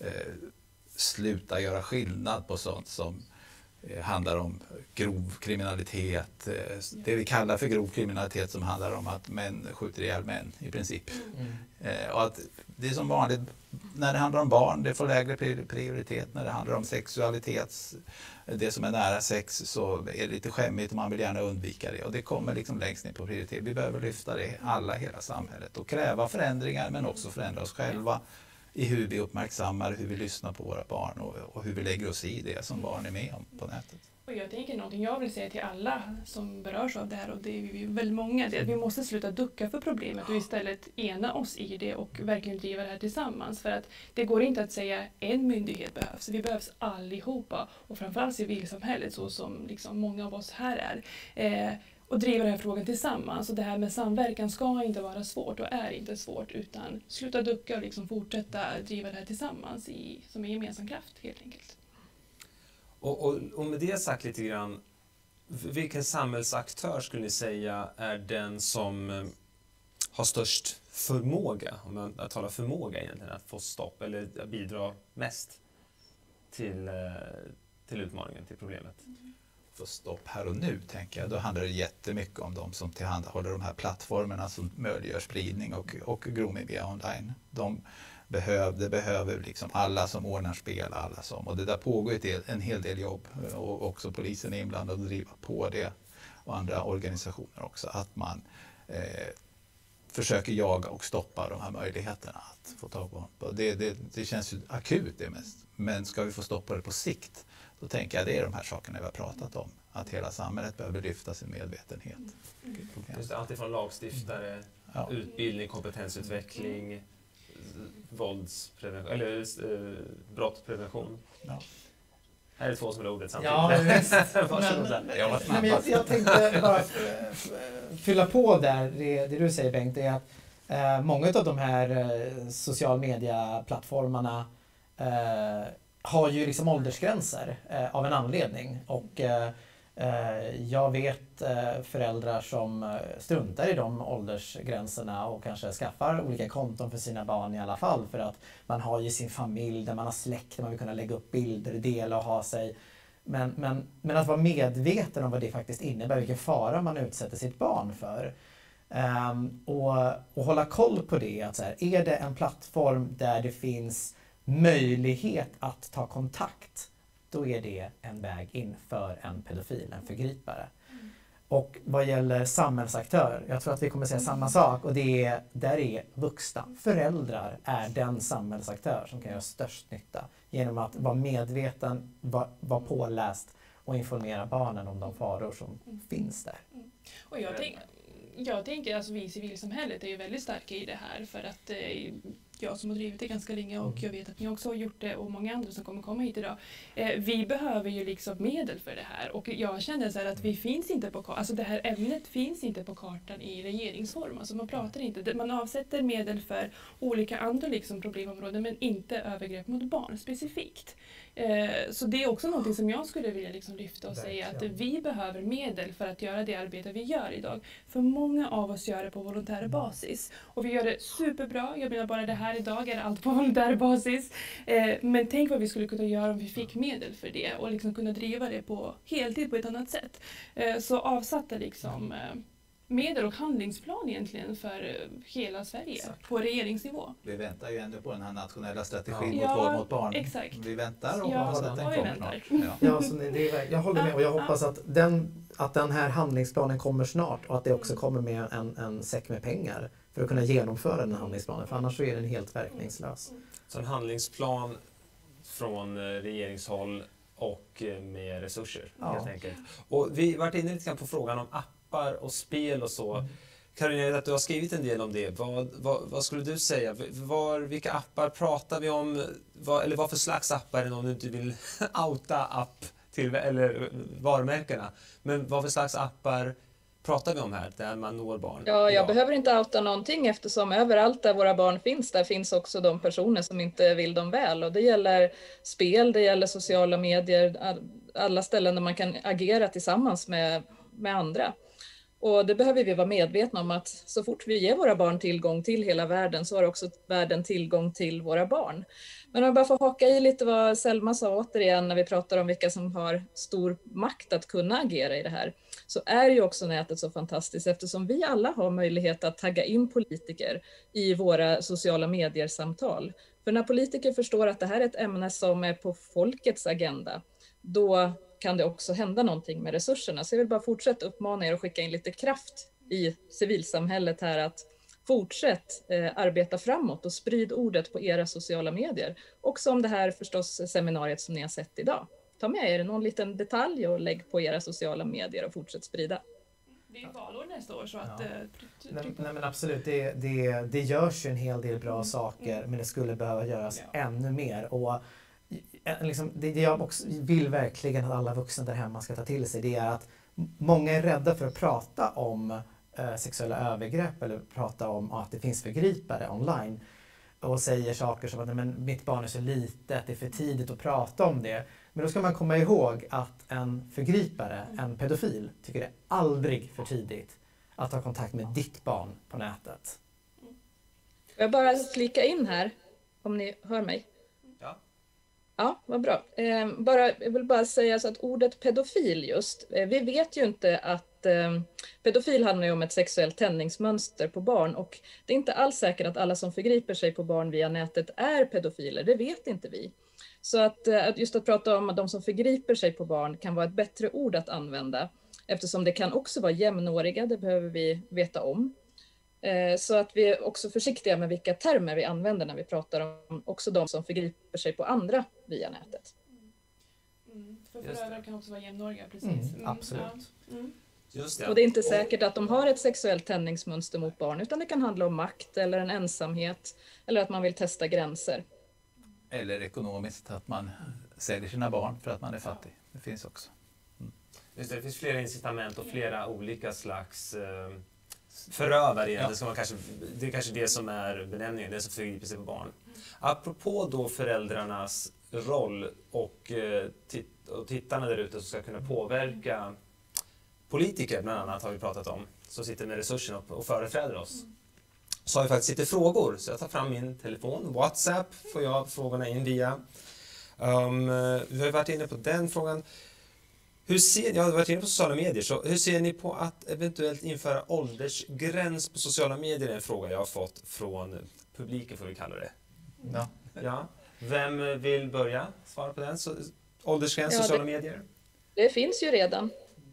sluta göra skillnad på sånt som handlar om grov kriminalitet. Det vi kallar för grov kriminalitet som handlar om att män skjuter ihjäl män i princip. Och att det är som vanligt när det handlar om barn, det får lägre prioritet. När det handlar om sexualitet, det som är nära sex, så är det lite skämmigt och man vill gärna undvika det. Och det kommer liksom längst ner på prioritet. Vi behöver lyfta det alla, hela samhället, och kräva förändringar, men också förändra oss själva i hur vi uppmärksammar, hur vi lyssnar på våra barn och hur vi lägger oss i det som barn är med om på nätet. Och jag tänker någonting jag vill säga till alla som berörs av det här, och det är ju väldigt många, det är att vi måste sluta ducka för problemet och istället ena oss i det och verkligen driva det här tillsammans. För att det går inte att säga en myndighet behövs, vi behövs allihopa, och framförallt civilsamhället så som liksom många av oss här är. Och driva den här frågan tillsammans. Och det här med samverkan ska inte vara svårt och är inte svårt, utan sluta ducka och liksom fortsätta driva det här tillsammans som en gemensam kraft helt enkelt. Och med det sagt lite grann, vilken samhällsaktör skulle ni säga är den som har störst förmåga, om man talar förmåga egentligen, att få stopp eller bidra mest till utmaningen, till problemet? Få stopp här och nu, tänker jag. Då handlar det jättemycket om de som tillhandahåller de här plattformarna som möjliggör spridning och grooming via online. Det behöver liksom alla som ordnar spel, alla som, och det där pågår en hel del jobb, och också polisen är inblandad och driver på det, och andra organisationer också, att man försöker jaga och stoppa de här möjligheterna att få tag på. Det känns ju akut det mest, men ska vi få stoppa det på sikt, då tänker jag det är de här sakerna vi har pratat om, att hela samhället behöver lyfta sin medvetenhet. Just det, allt ifrån lagstiftare, utbildning, kompetensutveckling, våldsprevention, eller brottsprevention. Ja. Här är 2 som är ordet samtidigt. Ja, visst. Jag tänkte bara fylla på där, det du säger Bengt, är att många av de här social media-plattformarna har ju liksom åldersgränser av en anledning, och jag vet föräldrar som struntar i de åldersgränserna och kanske skaffar olika konton för sina barn i alla fall, för att man har ju sin familj där man har släkt, där man vill kunna lägga upp bilder, dela och ha sig. Men att vara medveten om vad det faktiskt innebär, vilken fara man utsätter sitt barn för. Och hålla koll på det, att så här, är det en plattform där det finns möjlighet att ta kontakt, då är det en väg in för en pedofil, en förgripare. Och vad gäller samhällsaktör, jag tror att vi kommer säga samma sak, och där är vuxna. Föräldrar är den samhällsaktör som kan göra störst nytta genom att vara medveten, vara påläst och informera barnen om de faror som finns där. Och jag tänker alltså vi i civilsamhället är ju väldigt starka i det här, för att jag som har drivit det ganska länge, och jag vet att ni också har gjort det, och många andra som kommer komma hit idag. Vi behöver ju liksom medel för det här, och jag känner så här att vi finns inte på alltså det här ämnet finns inte på kartan i regeringsform. Alltså man pratar inte, man avsätter medel för olika andra liksom problemområden, men inte övergrepp mot barn specifikt. Så det är också något som jag skulle vilja liksom lyfta och säga, att vi behöver medel för att göra det arbete vi gör idag. För många av oss gör det på volontär basis. Och vi gör det superbra. Jag menar, bara det här idag är allt på volontär basis. Men tänk vad vi skulle kunna göra om vi fick medel för det och liksom kunna driva det på heltid på ett annat sätt. Så avsatta liksom medel och handlingsplan egentligen för hela Sverige. Exakt. På regeringsnivå. Vi väntar ju ändå på den här nationella strategin mot våld mot barn. Exakt. Vi väntar och hoppas att den kommer snart. Ja, så jag håller med, och jag hoppas att den här handlingsplanen kommer snart, och att det också kommer med en säck med pengar. för att kunna genomföra den här handlingsplanen, för annars så är den helt verkningslös. Så en handlingsplan från regeringshåll och med resurser helt enkelt. Och vi har varit inne lite grann på frågan om appar och spel och så. Karolina, jag vet att du har skrivit en del om det. Vad skulle du säga? Vilka appar pratar vi om? Eller vad för slags appar är det, om du inte vill outa app till, eller varumärkena? Men vad för slags appar pratar vi om här, där man når barn? Ja, jag behöver inte outa någonting, eftersom överallt där våra barn finns, där finns också de personer som inte vill dem väl. Och det gäller spel, det gäller sociala medier, alla ställen där man kan agera tillsammans med andra. Och det behöver vi vara medvetna om, att så fort vi ger våra barn tillgång till hela världen, så har också världen tillgång till våra barn. Men om jag bara får haka i lite vad Selma sa återigen, när vi pratar om vilka som har stor makt att kunna agera i det här, så är ju också nätet så fantastiskt, eftersom vi alla har möjlighet att tagga in politiker i våra sociala medier-samtal. För när politiker förstår att det här är ett ämne som är på folkets agenda, då kan det också hända någonting med resurserna. Så jag vill bara fortsätta uppmana er att skicka in lite kraft i civilsamhället här, att fortsätt arbeta framåt och sprid ordet på era sociala medier. Och som det här förstås seminariet som ni har sett idag. Ta med er någon liten detalj och lägg på era sociala medier och fortsätt sprida. Det är valår nästa år, så att... Nej, men absolut, det görs ju en hel del bra saker, men det skulle behöva göras ännu mer. Och liksom, det jag också vill verkligen att alla vuxna där hemma ska ta till sig, det är att många är rädda för att prata om sexuella övergrepp eller prata om att det finns förgripare online och säger saker som att men mitt barn är så litet, det är för tidigt att prata om det. Men då ska man komma ihåg att en förgripare, en pedofil, tycker det är aldrig för tidigt att ha kontakt med ditt barn på nätet. Jag bara flika in här, om ni hör mig. Ja, vad bra. Jag vill bara säga så att ordet pedofil just, vi vet ju inte att pedofil handlar ju om ett sexuellt tändningsmönster på barn, och det är inte alls säkert att alla som förgriper sig på barn via nätet är pedofiler, det vet inte vi. Så att just att prata om att de som förgriper sig på barn kan vara ett bättre ord att använda, eftersom det kan också vara jämnåriga, det behöver vi veta om. Så att vi är också försiktiga med vilka termer vi använder när vi pratar om också de som förgriper sig på andra via nätet. För föräldrar kan också vara jämnåriga, precis. Absolut. Ja. Just det. Och det är inte säkert att de har ett sexuellt tändningsmönster mot barn, utan det kan handla om makt eller en ensamhet, eller att man vill testa gränser. Eller ekonomiskt, att man säljer sina barn för att man är fattig. Det finns också. Just det finns flera incitament och flera olika slags förövare. Ja. Det är kanske det som är benämningen, det som förgriper sig på barn. Apropå då föräldrarnas roll och tittarna där ute som ska kunna påverka politiker, bland annat har vi pratat om, som sitter med resurserna och företräder oss. Så har vi faktiskt lite frågor, så jag tar fram min telefon. WhatsApp får jag frågorna in via. Vi har varit inne på den frågan. Jag har varit inne på sociala medier, så hur ser ni på att eventuellt införa åldersgräns på sociala medier? Det är en fråga jag har fått från publiken, får vi kalla det. Ja. Vem vill börja svara på den? Åldersgräns på sociala medier? Det finns ju redan.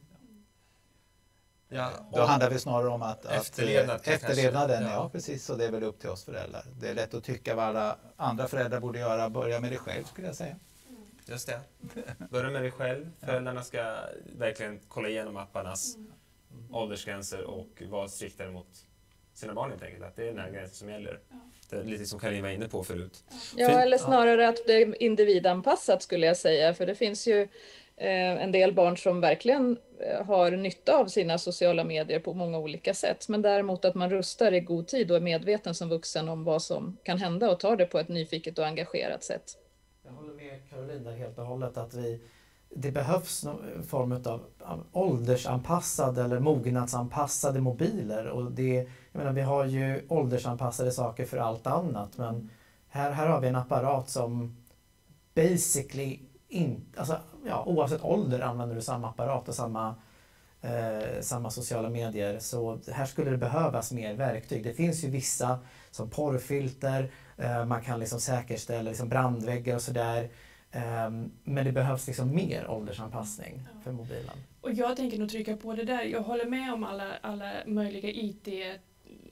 Ja, då handlar det snarare om att efterlevnaden, ja. Ja precis, så det är väl upp till oss föräldrar. Det är lätt att tycka vad alla andra föräldrar borde göra, börja med dig själv skulle jag säga. Just det. Börja med dig själv. Föräldrarna ska verkligen kolla igenom apparnas åldersgränser och vara striktare mot sina barn helt enkelt. Att det är den här gränsen som gäller. Det är lite som Karolina var inne på förut. Ja, eller snarare att det är individanpassat skulle jag säga. För det finns ju en del barn som verkligen har nytta av sina sociala medier på många olika sätt. Men däremot att man rustar i god tid och är medveten som vuxen om vad som kan hända och tar det på ett nyfiket och engagerat sätt. Jag håller med Karolina helt och hållet att det behövs någon form av åldersanpassad eller mognadsanpassade mobiler. Och jag menar, vi har ju åldersanpassade saker för allt annat, men här har vi en apparat som basically oavsett ålder använder du samma apparat och samma sociala medier. Så här skulle det behövas mer verktyg. Det finns ju vissa som porrfilter, man kan liksom säkerställa liksom brandväggar och sådär. Men det behövs liksom mer åldersanpassning för mobilen. Och jag tänker nog trycka på det där. Jag håller med om alla möjliga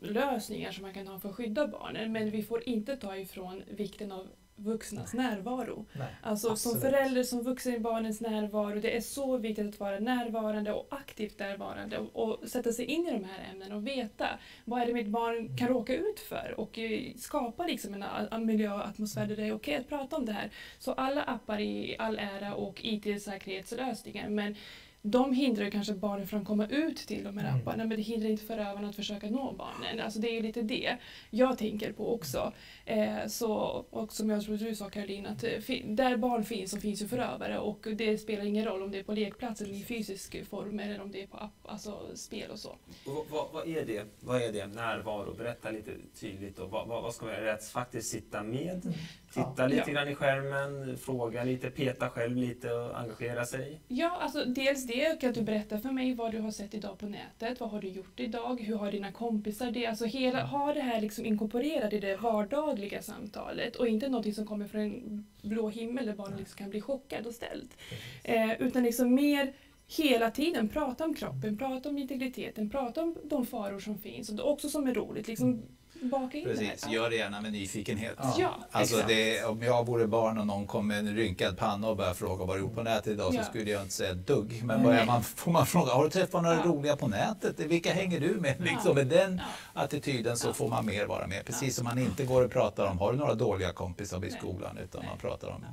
lösningar som man kan ha för att skydda barnen, men vi får inte ta ifrån vikten av vuxnas närvaro. Nej, Alltså absolut. som förälder, som vuxen i barnens närvaro, det är så viktigt att vara närvarande och aktivt närvarande och sätta sig in i de här ämnena och veta vad är det mitt barn kan råka ut för och skapa liksom en miljö och atmosfär där det är okej att prata om det här. Så alla appar i all ära och IT-säkerhetslösningar, men de hindrar ju kanske barnen från att komma ut till de här apparna, men det hindrar inte förövarna att försöka nå barnen. Alltså det är ju lite det jag tänker på också. Och som jag tror du sa, Caroline, att där barn finns så finns ju förövare, och det spelar ingen roll om det är på lekplats eller i fysisk form eller om det är på app, alltså spel och så. Vad är det? Vad är det? Närvaro? Berätta lite tydligt. Och vad ska man göra? Att faktiskt sitta med, titta lite grann i skärmen, fråga lite, peta själv lite och engagera sig? Ja, alltså dels det, kan du berätta för mig vad du har sett idag på nätet, vad har du gjort idag, hur har dina kompisar det, alltså ha det här liksom inkorporerat i det vardagliga samtalet och inte något som kommer från en blå himmel där barnen liksom kan bli chockad och ställd. Utan liksom mer hela tiden prata om kroppen, prata om integriteten, prata om de faror som finns och det också som är roligt, liksom baka in Precis, det här. gör det gärna med nyfikenhet. Ja, Alltså exakt. om jag vore barn och någon kom med en rynkad panna och började fråga vad du gjort på nätet idag, så skulle jag inte säga ett dugg. Men får man fråga, har du träffat några roliga på nätet? Vilka hänger du med? Liksom, med den attityden så får man mer vara med. Precis som man inte går och pratar om, har du några dåliga kompisar i skolan, utan man pratar om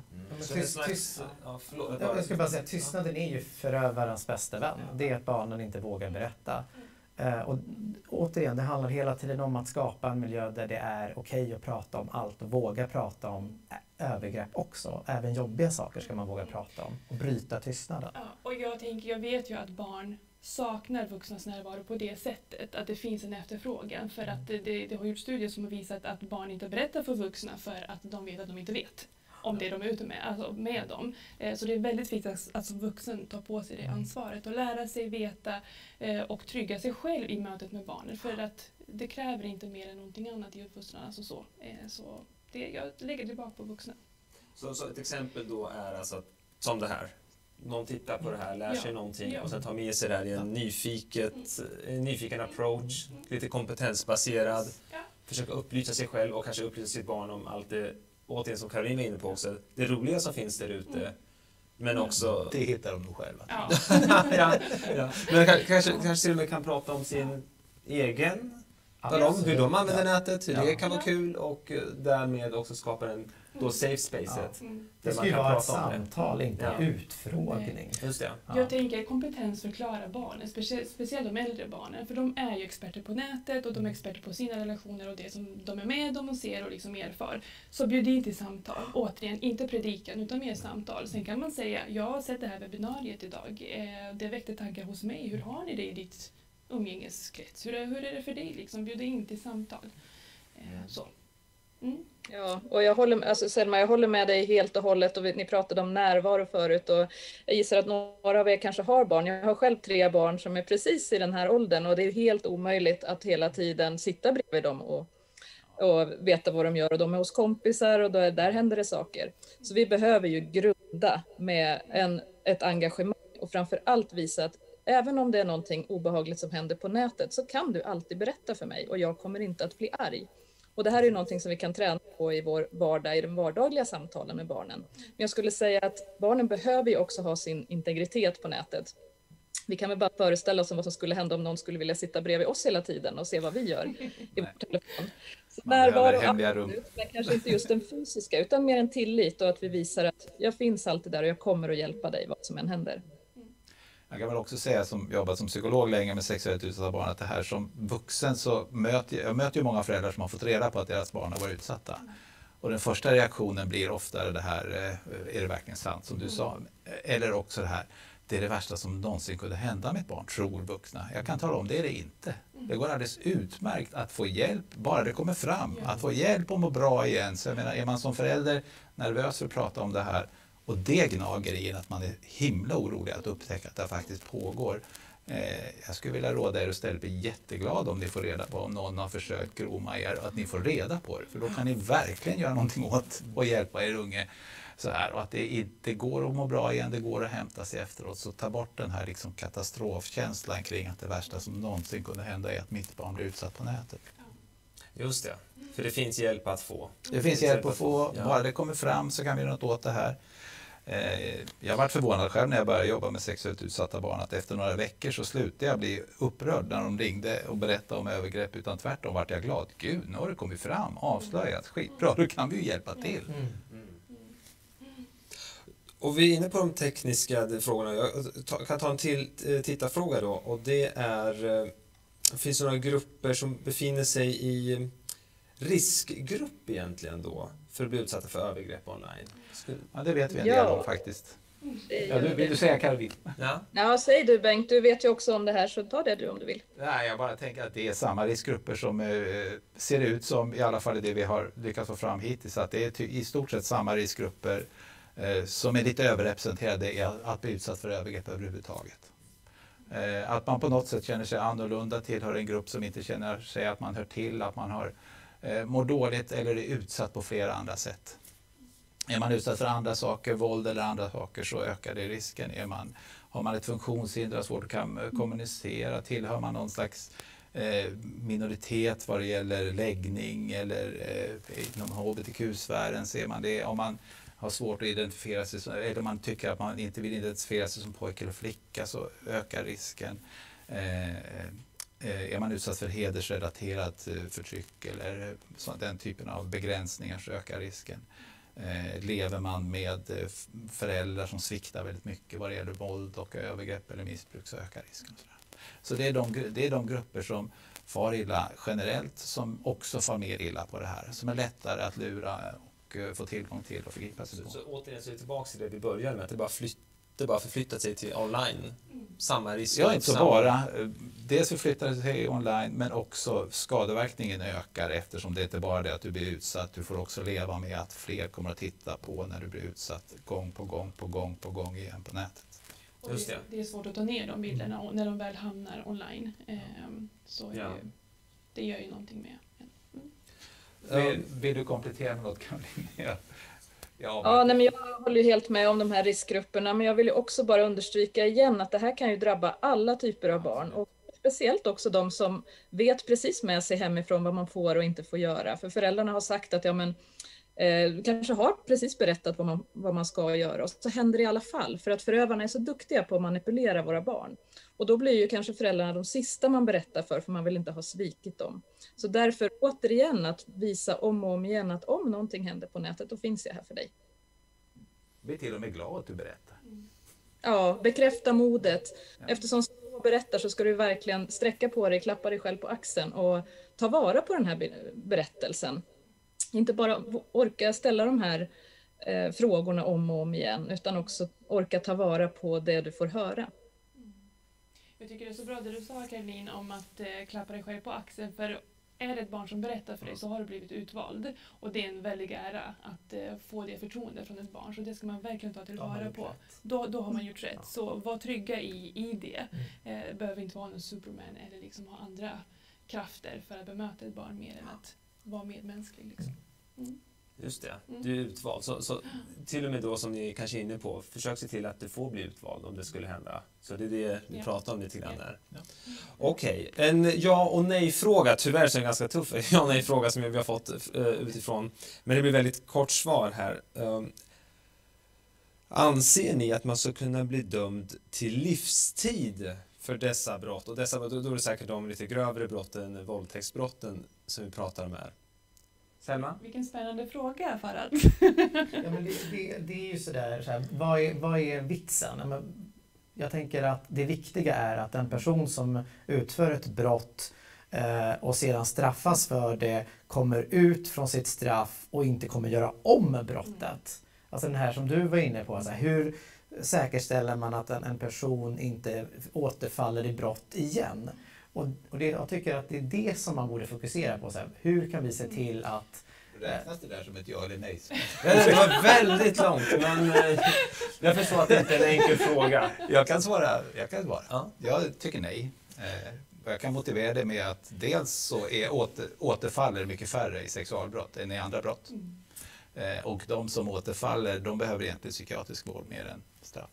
Jag ska bara säga, tystnaden är ju förövarens bästa vän. Det är att barnen inte vågar berätta. Och återigen, det handlar hela tiden om att skapa en miljö där det är okej att prata om allt och våga prata om övergrepp också. Även jobbiga saker ska man våga prata om och bryta tystnaden. Ja, och jag vet ju att barn saknar vuxnas närvaro på det sättet, att det finns en efterfrågan. För att det har gjort studier som har visat att barn inte berättar för vuxna för att de vet att de inte vet om det de är ute med, alltså med dem. Så det är väldigt viktigt att som vuxen ta på sig det ansvaret och lära sig veta och trygga sig själv i mötet med barnet. För att det kräver inte mer än någonting annat i uppfostran. Alltså så jag lägger det bara på vuxna. Så ett exempel då är alltså som det här. Någon tittar på det här, lär sig någonting och sen tar med sig det här i en nyfiken approach, lite kompetensbaserad, försöka upplysa sig själv och kanske upplysa sitt barn om allt det, återigen som Caroline var inne på också, det roliga som finns där ute. Men också... Det hittar de nog själva. Ja. Men kanske till och med kan prata om sin egen, hur de använder nätet, hur det kan vara kul och därmed också skapa en safe spacet. Det ska ju vara ett samtal, inte en utfrågning. Just det. Jag tänker kompetensförklara barnen, speciellt de äldre barnen, för de är ju experter på nätet och de är experter på sina relationer och det som de är med om och ser och liksom erfar. Så bjud in till samtal, återigen, inte predikan utan mer samtal. Sen kan man säga, jag har sett det här webbinariet idag, det väckte tankar hos mig, hur har ni det i ditt umgängeskrets? Hur är det för dig? Liksom, bjud in till samtal. Så. Ja, och Selma, jag håller med dig helt och hållet, och ni pratade om närvaro förut och jag gissar att några av er kanske har barn. Jag har själv 3 barn som är precis i den här åldern och det är helt omöjligt att hela tiden sitta bredvid dem och veta vad de gör, och de är hos kompisar och där händer det saker. Så vi behöver ju grunda med ett engagemang och framför allt visa att även om det är någonting obehagligt som händer på nätet så kan du alltid berätta för mig och jag kommer inte att bli arg. Och det här är ju någonting som vi kan träna på i vår vardag, i de vardagliga samtalen med barnen. Men jag skulle säga att barnen behöver ju också ha sin integritet på nätet. Vi kan väl bara föreställa oss om vad som skulle hända om någon skulle vilja sitta bredvid oss hela tiden och se vad vi gör i vår telefon. Så närvaro, absolut, men kanske inte just den fysiska utan mer en tillit och att vi visar att jag finns alltid där och jag kommer att hjälpa dig vad som än händer. Jag kan väl också säga, som jobbat som psykolog länge med sexuellt utsatta barn, att det här som vuxen så möter ju många föräldrar som har fått reda på att deras barn har varit utsatta. Och den första reaktionen blir ofta det här, är det verkligen sant som du sa? Eller också det här, det är det värsta som någonsin kunde hända med ett barn, tror vuxna. Jag kan tala om, det är det inte. Det går alldeles utmärkt att få hjälp, bara det kommer fram. Att få hjälp och må bra igen. Så jag menar, är man som förälder nervös för att prata om det här, och det gnager i att man är himla orolig att upptäcka att det faktiskt pågår. Jag skulle vilja råda er att istället bli jätteglad om ni får reda på om någon har försökt groma er, att ni får reda på det. För då kan ni verkligen göra någonting åt och hjälpa er unge. Så här, och att det går att må bra igen, det går att hämta sig efteråt. Så ta bort den här liksom katastrofkänslan kring att det värsta som någonsin kunde hända är att mitt barn blir utsatt på nätet. Just det, för det finns hjälp att få. Det finns hjälp att få, Ja. bara det kommer fram så kan vi göra något åt det här. Jag var förvånad själv när jag började jobba med sexuellt utsatta barn att efter några veckor så slutade jag bli upprörd när de ringde och berättade om övergrepp, utan tvärtom vart jag glad. Gud, nu har det kommit fram, avslöjat, skitbra, då kan vi ju hjälpa till. Och vi är inne på de tekniska frågorna. Jag kan ta en till tittarfråga då, och det är, finns det några grupper som befinner sig i riskgrupp egentligen då för att bli utsatta för övergrepp online? Ja, det vet vi en del om faktiskt. Ja, vill du säga, Caroline? Ja, säg du Bengt, du vet ju också om det här, så ta det du om du vill. Nej, jag bara tänker att det är samma riskgrupper som ser ut som, i alla fall det vi har lyckats få fram hittills, att det är i stort sett samma riskgrupper som är lite överrepresenterade i att bli utsatt för övergrepp överhuvudtaget. Att man på något sätt känner sig annorlunda, tillhör en grupp som inte känner sig att man hör till, att man har mår dåligt eller är utsatt på flera andra sätt. Är man utsatt för andra saker, våld eller andra saker, så ökar det risken. Har man ett funktionshinder, svårt att kommunicera, tillhör man någon slags minoritet vad det gäller läggning eller inom hbtq-sfären, ser man det. Om man har svårt att identifiera sig, eller man tycker att man inte vill identifiera sig som pojke eller flicka, så ökar risken. Är man utsatt för hedersrelaterat förtryck eller den typen av begränsningar, så ökar risken. Lever man med föräldrar som sviktar väldigt mycket vad det gäller våld och övergrepp eller missbruk, så ökar risken. Så det är de grupper som far illa generellt, som också far mer illa på det här, som är lättare att lura och få tillgång till och förgripa sig på. Så återigen så är det tillbaka till det vi började med, att det bara förflyttat sig till online. Samma risk. Ja, inte så bara. Dels förflyttar det sig online, men också skadeverkningen ökar, eftersom det inte bara är det att du blir utsatt. Du får också leva med att fler kommer att titta på när du blir utsatt gång på gång igen på nätet. Och det är svårt att ta ner de bilderna när de väl hamnar online. Så det gör ju någonting med. Vill du komplettera med något, Caroline? Ja, nej, men jag håller ju helt med om de här riskgrupperna, men jag vill ju också bara understryka igen att det här kan ju drabba alla typer av barn, och speciellt också de som vet precis med sig hemifrån vad man får och inte får göra. För föräldrarna har sagt att kanske har precis berättat vad man ska göra, och så händer det i alla fall, för att förövarna är så duktiga på att manipulera våra barn. Och då blir ju kanske föräldrarna de sista man berättar för man vill inte ha svikit dem. Så därför återigen att visa om och om igen att om någonting händer på nätet, då finns jag här för dig. Jag är till och med glad att du berättar. Ja, bekräfta modet. Eftersom du berättar så ska du verkligen sträcka på dig, klappa dig själv på axeln och ta vara på den här berättelsen. Inte bara orka ställa de här frågorna om och om igen, utan också orka ta vara på det du får höra. Jag tycker det är så bra det du sa, Caroline, om att klappa dig själv på axeln. För är det ett barn som berättar för dig så har du blivit utvald. Och det är en väldig ära att få det förtroende från ett barn. Så det ska man verkligen ta tillvara på. Då har man gjort rätt. Så var trygga i det. Behöver inte vara någon Superman eller liksom ha andra krafter för att bemöta ett barn mer än att vara medmänsklig. Liksom. Just det, du är utvald. Så till och med då, som ni kanske är inne på, försök se till att du får bli utvald om det skulle hända. Så det är det vi pratar om lite grann där. Okej, en ja och nej-fråga. Tyvärr så är det en ganska tuff ja och nej-fråga som vi har fått utifrån. Men det blir väldigt kort svar här. Anser ni att man ska kunna bli dömd till livstid för dessa brott? Och dessa, då är det säkert de lite grövre brotten, våldtäktsbrotten som vi pratar om här. Selma? Vilken spännande fråga, Farad. Ja, men det är ju sådär, vad är vitsen? Jag tänker att det viktiga är att en person som utför ett brott och sedan straffas för det kommer ut från sitt straff och inte kommer göra om brottet. Alltså den här som du var inne på, alltså hur säkerställer man att en person inte återfaller i brott igen? Och jag tycker att det är det som man borde fokusera på. Så här, hur kan vi se till att... Räknas det där som ett ja eller nej? Det var väldigt långt, men jag förstår att det inte är en enkel fråga. Jag kan svara. Ja. Jag tycker nej. Jag kan motivera det med att dels så är återfaller mycket färre i sexualbrott än i andra brott. Och de som återfaller, de behöver egentligen psykiatrisk vård mer än straff.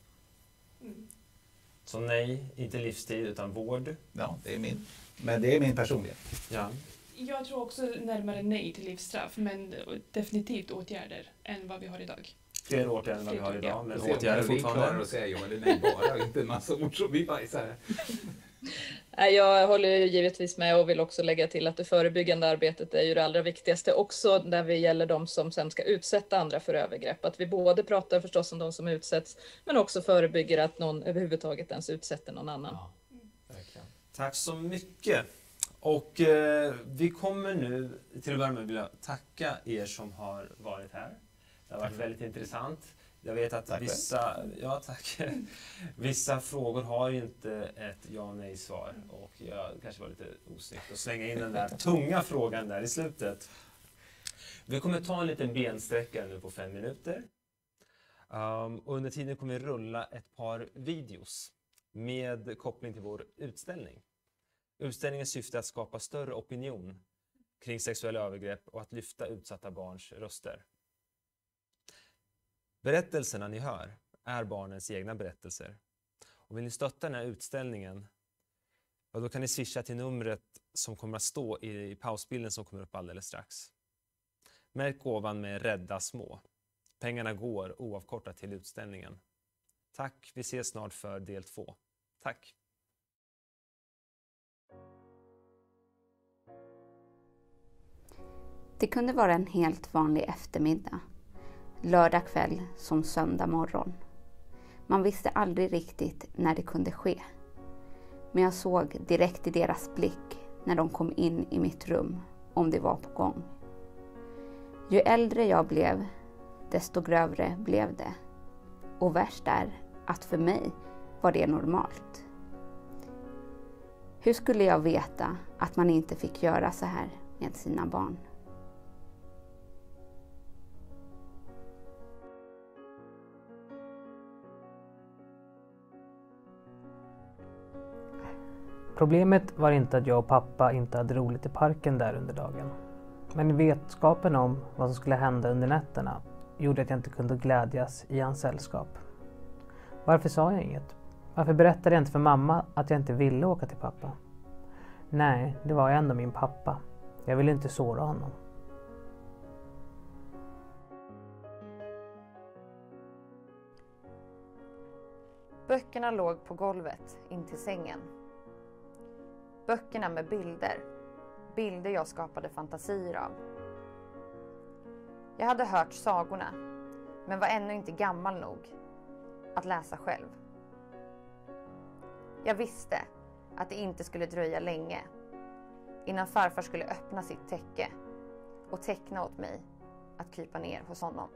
Så nej, inte livstid utan vård. Ja, men det är min personlighet. Ja. Jag tror också närmare nej till livsstraff, men definitivt åtgärder än vad vi har idag. Fler åtgärder än vad vi har idag, men Se om åtgärder vi klarar fortfarande. att säga ja eller nej bara, inte en massa ord som vi bajsar. Nej, jag håller ju givetvis med och vill också lägga till att det förebyggande arbetet är ju det allra viktigaste också när det gäller de som sen ska utsätta andra för övergrepp. Att vi både pratar förstås om de som utsätts men också förebygger att någon överhuvudtaget ens utsätter någon annan. Ja, verkligen. Tack så mycket. Och vi kommer nu till att börja med vilja tacka er som har varit här. Det har varit väldigt intressant. Jag vet att vissa frågor har ju inte ett ja och nej svar och jag kanske var lite osnyggt att slänga in den där tunga frågan där i slutet. Vi kommer ta en liten bensträckare nu på 5 minuter. Och under tiden kommer vi rulla ett par videos med koppling till vår utställning. Utställningens syfte är att skapa större opinion kring sexuella övergrepp och att lyfta utsatta barns röster. Berättelserna ni hör är barnens egna berättelser. Och vill ni stötta den här utställningen, ja, då kan ni swisha till numret som kommer att stå i pausbilden som kommer upp alldeles strax. Märk gåvan med Rädda små. Pengarna går oavkortat till utställningen. Tack, vi ses snart för del 2. Tack! Det kunde vara en helt vanlig eftermiddag. Lördag kväll som söndag morgon. Man visste aldrig riktigt när det kunde ske. Men jag såg direkt i deras blick när de kom in i mitt rum om det var på gång. Ju äldre jag blev, desto grövre blev det. Och värst är att för mig var det normalt. Hur skulle jag veta att man inte fick göra så här med sina barn? Problemet var inte att jag och pappa inte hade roligt i parken där under dagen. Men vetskapen om vad som skulle hända under nätterna gjorde att jag inte kunde glädjas i hans sällskap. Varför sa jag inget? Varför berättade jag inte för mamma att jag inte ville åka till pappa? Nej, det var ändå min pappa. Jag ville inte såra honom. Böckerna låg på golvet intill sängen. Böckerna med bilder. Bilder jag skapade fantasier av. Jag hade hört sagorna, men var ännu inte gammal nog att läsa själv. Jag visste att det inte skulle dröja länge innan farfar skulle öppna sitt täcke och teckna åt mig att krypa ner hos honom.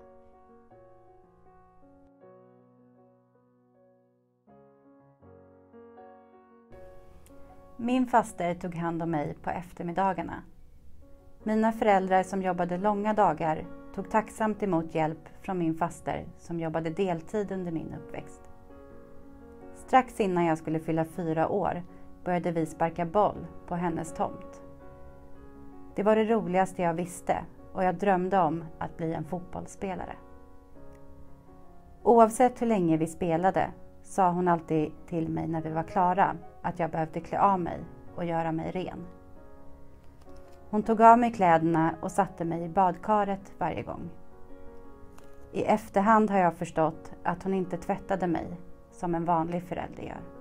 Min faster tog hand om mig på eftermiddagarna. Mina föräldrar som jobbade långa dagar tog tacksamt emot hjälp från min faster som jobbade deltid under min uppväxt. Strax innan jag skulle fylla 4 år började vi sparka boll på hennes tomt. Det var det roligaste jag visste och jag drömde om att bli en fotbollsspelare. Oavsett hur länge vi spelade sa hon alltid till mig när vi var klara att jag behövde klä av mig och göra mig ren. Hon tog av mig kläderna och satte mig i badkaret varje gång. I efterhand har jag förstått att hon inte tvättade mig som en vanlig förälder gör.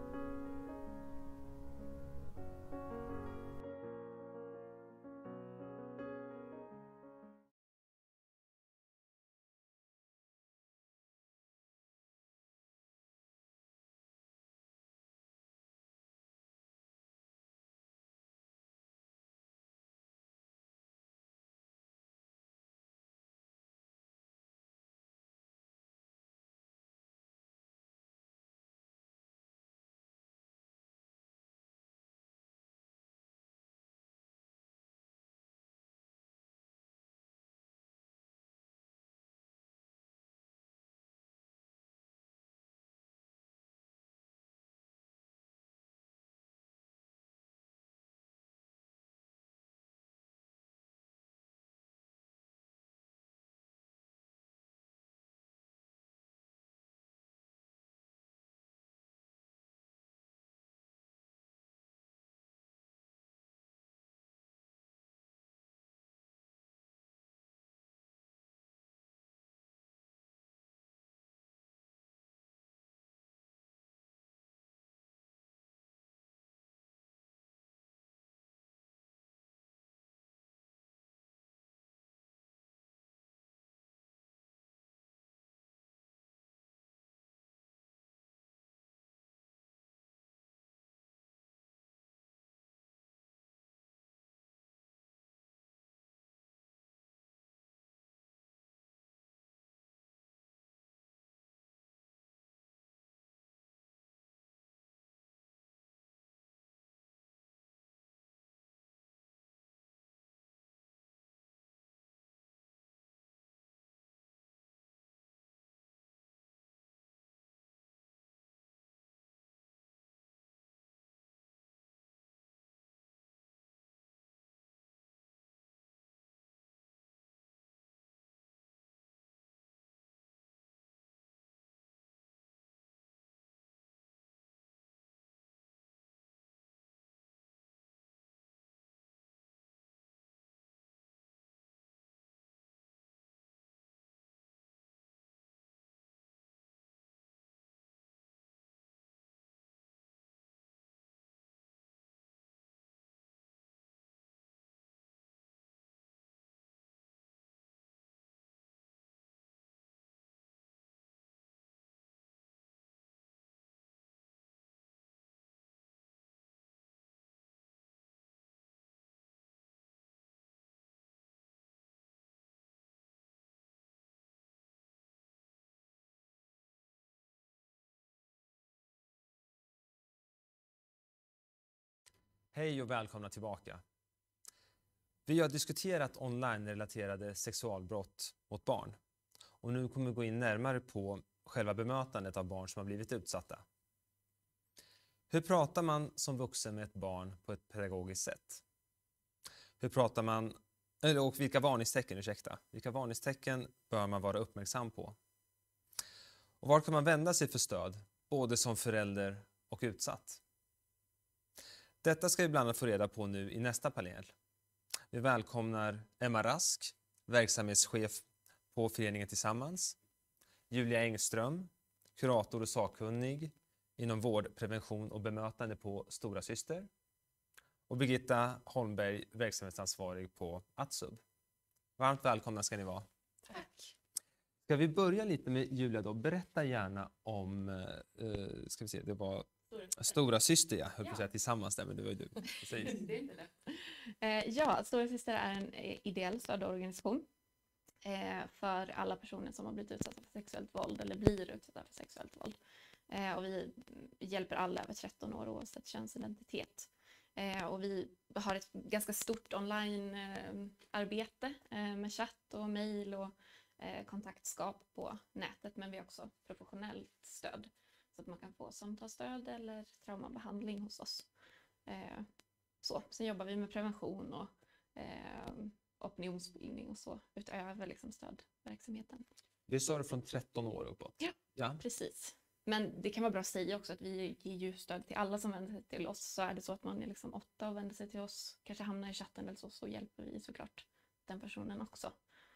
Hej och välkomna tillbaka. Vi har diskuterat online-relaterade sexualbrott mot barn. Och nu kommer vi gå in närmare på själva bemötandet av barn som har blivit utsatta. Hur pratar man som vuxen med ett barn på ett pedagogiskt sätt? Hur pratar man, och vilka varningstecken bör man vara uppmärksam på? Och var kan man vända sig för stöd, både som förälder och utsatt? Detta ska vi bland annat få reda på nu i nästa panel. Vi välkomnar Emma Rask, verksamhetschef på föreningen Tillsammans, Julia Engström, kurator och sakkunnig inom vård, prevention och bemötande på Stora Syster, och Birgitta Holmberg, verksamhetsansvarig på Atsub. Varmt välkomna ska ni vara. Tack. Ska vi börja lite med Julia då? Berätta gärna om, det var Stora Syster, jag höll på att säga Tillsammans där, men det var ju du. Det är inte det. Stora Syster är en ideell stödorganisation för alla personer som har blivit utsatta för sexuellt våld eller blir utsatta för sexuellt våld. Och vi hjälper alla över 13 år oavsett könsidentitet. Och vi har ett ganska stort online-arbete med chatt och mejl och kontaktskap på nätet, men vi har också professionellt stöd så att man kan få samtalsstöd eller traumabehandling hos oss. Sen jobbar vi med prevention och opinionsbildning och så utöver liksom stödverksamheten. Vi sa det från 13 år uppåt. Ja, precis. Men det kan vara bra att säga också att vi ger ju stöd till alla som vänder sig till oss. Så är det så att man är liksom 8 och vänder sig till oss, kanske hamnar i chatten eller så hjälper vi såklart den personen också.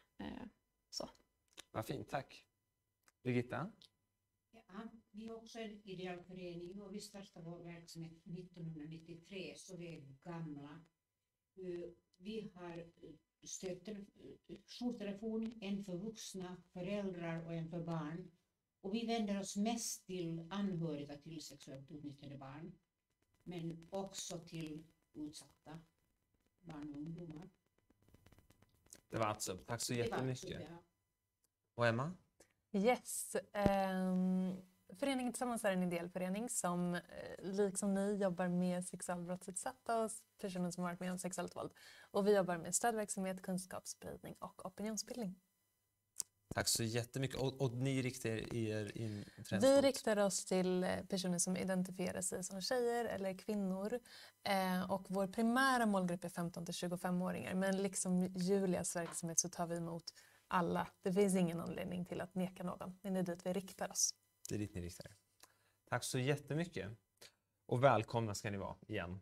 Vad fint, tack. Birgitta? Ja, vi är också en ideell förening och vi startade vår verksamhet 1993, så vi är gamla. Vi har jourtelefon, en för vuxna, föräldrar och en för barn. Och vi vänder oss mest till anhöriga till sexuellt utnyttjade barn, men också till utsatta barn och ungdomar. Det var Atsub. Tack så jättemycket. Och Emma? Yes. Föreningen Tillsammans är en ideell förening som liksom ni jobbar med sexualbrottsutsatta och personer som har varit med om sexuellt våld. Och vi jobbar med stödverksamhet, kunskapsspridning och opinionsbildning. Tack så jättemycket. Och ni riktar er in främst? Vi riktar oss till personer som identifierar sig som tjejer eller kvinnor. Och vår primära målgrupp är 15-25-åringar. Men liksom Julias verksamhet så tar vi emot alla. Det finns ingen anledning till att neka någon. Men det är dit vi riktar oss. Det är dit ni riktar er. Tack så jättemycket. Och välkomna ska ni vara igen.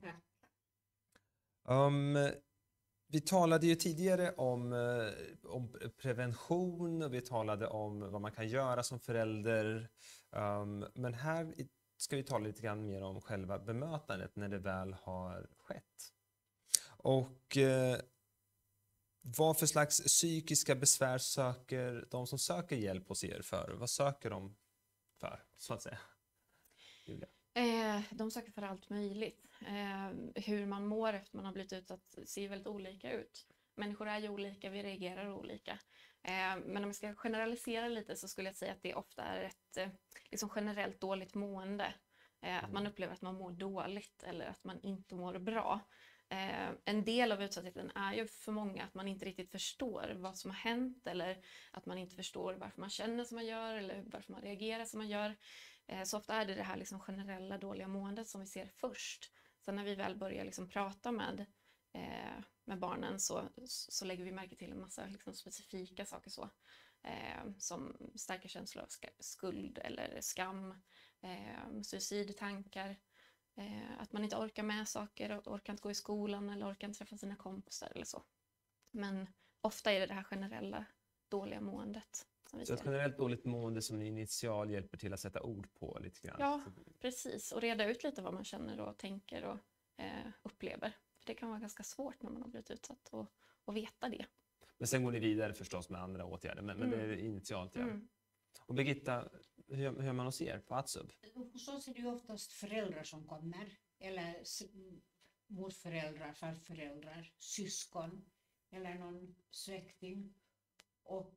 Vi talade ju tidigare om prevention och vi talade om vad man kan göra som förälder. Men här ska vi tala lite grann mer om själva bemötandet när det väl har skett. Och vad för slags psykiska besvär söker de som söker hjälp hos er för? Vad söker de för, så att säga? Julia. De söker för allt möjligt. Hur man mår efter man har blivit utsatt ser väldigt olika ut. Människor är ju olika, vi reagerar olika. Men om jag ska generalisera lite så skulle jag säga att det ofta är ett liksom generellt dåligt mående. Att man upplever att man mår dåligt eller att man inte mår bra. En del av utsattheten är ju för många att man inte riktigt förstår vad som har hänt eller att man inte förstår varför man känner som man gör eller varför man reagerar som man gör. Så ofta är det här liksom generella dåliga måendet som vi ser först. Sen när vi väl börjar liksom prata med barnen så lägger vi märke till en massa liksom specifika saker som starka känslor av skuld eller skam, suicidtankar. Att man inte orkar med saker, orkar inte gå i skolan eller orkar inte träffa sina kompisar eller så. Men ofta är det här generella dåliga måendet. Så ett generellt dåligt mående som ni initial hjälper till att sätta ord på lite grann? Ja, precis. Och reda ut lite vad man känner och tänker och upplever. För det kan vara ganska svårt när man har blivit utsatt och veta det. Men sen går ni vidare förstås med andra åtgärder, men det är initialt. Ja. Och Birgitta, hur gör man hos er på Atsub? Hos oss är det ju oftast föräldrar som kommer, eller morföräldrar, farföräldrar, syskon eller någon släkting. Och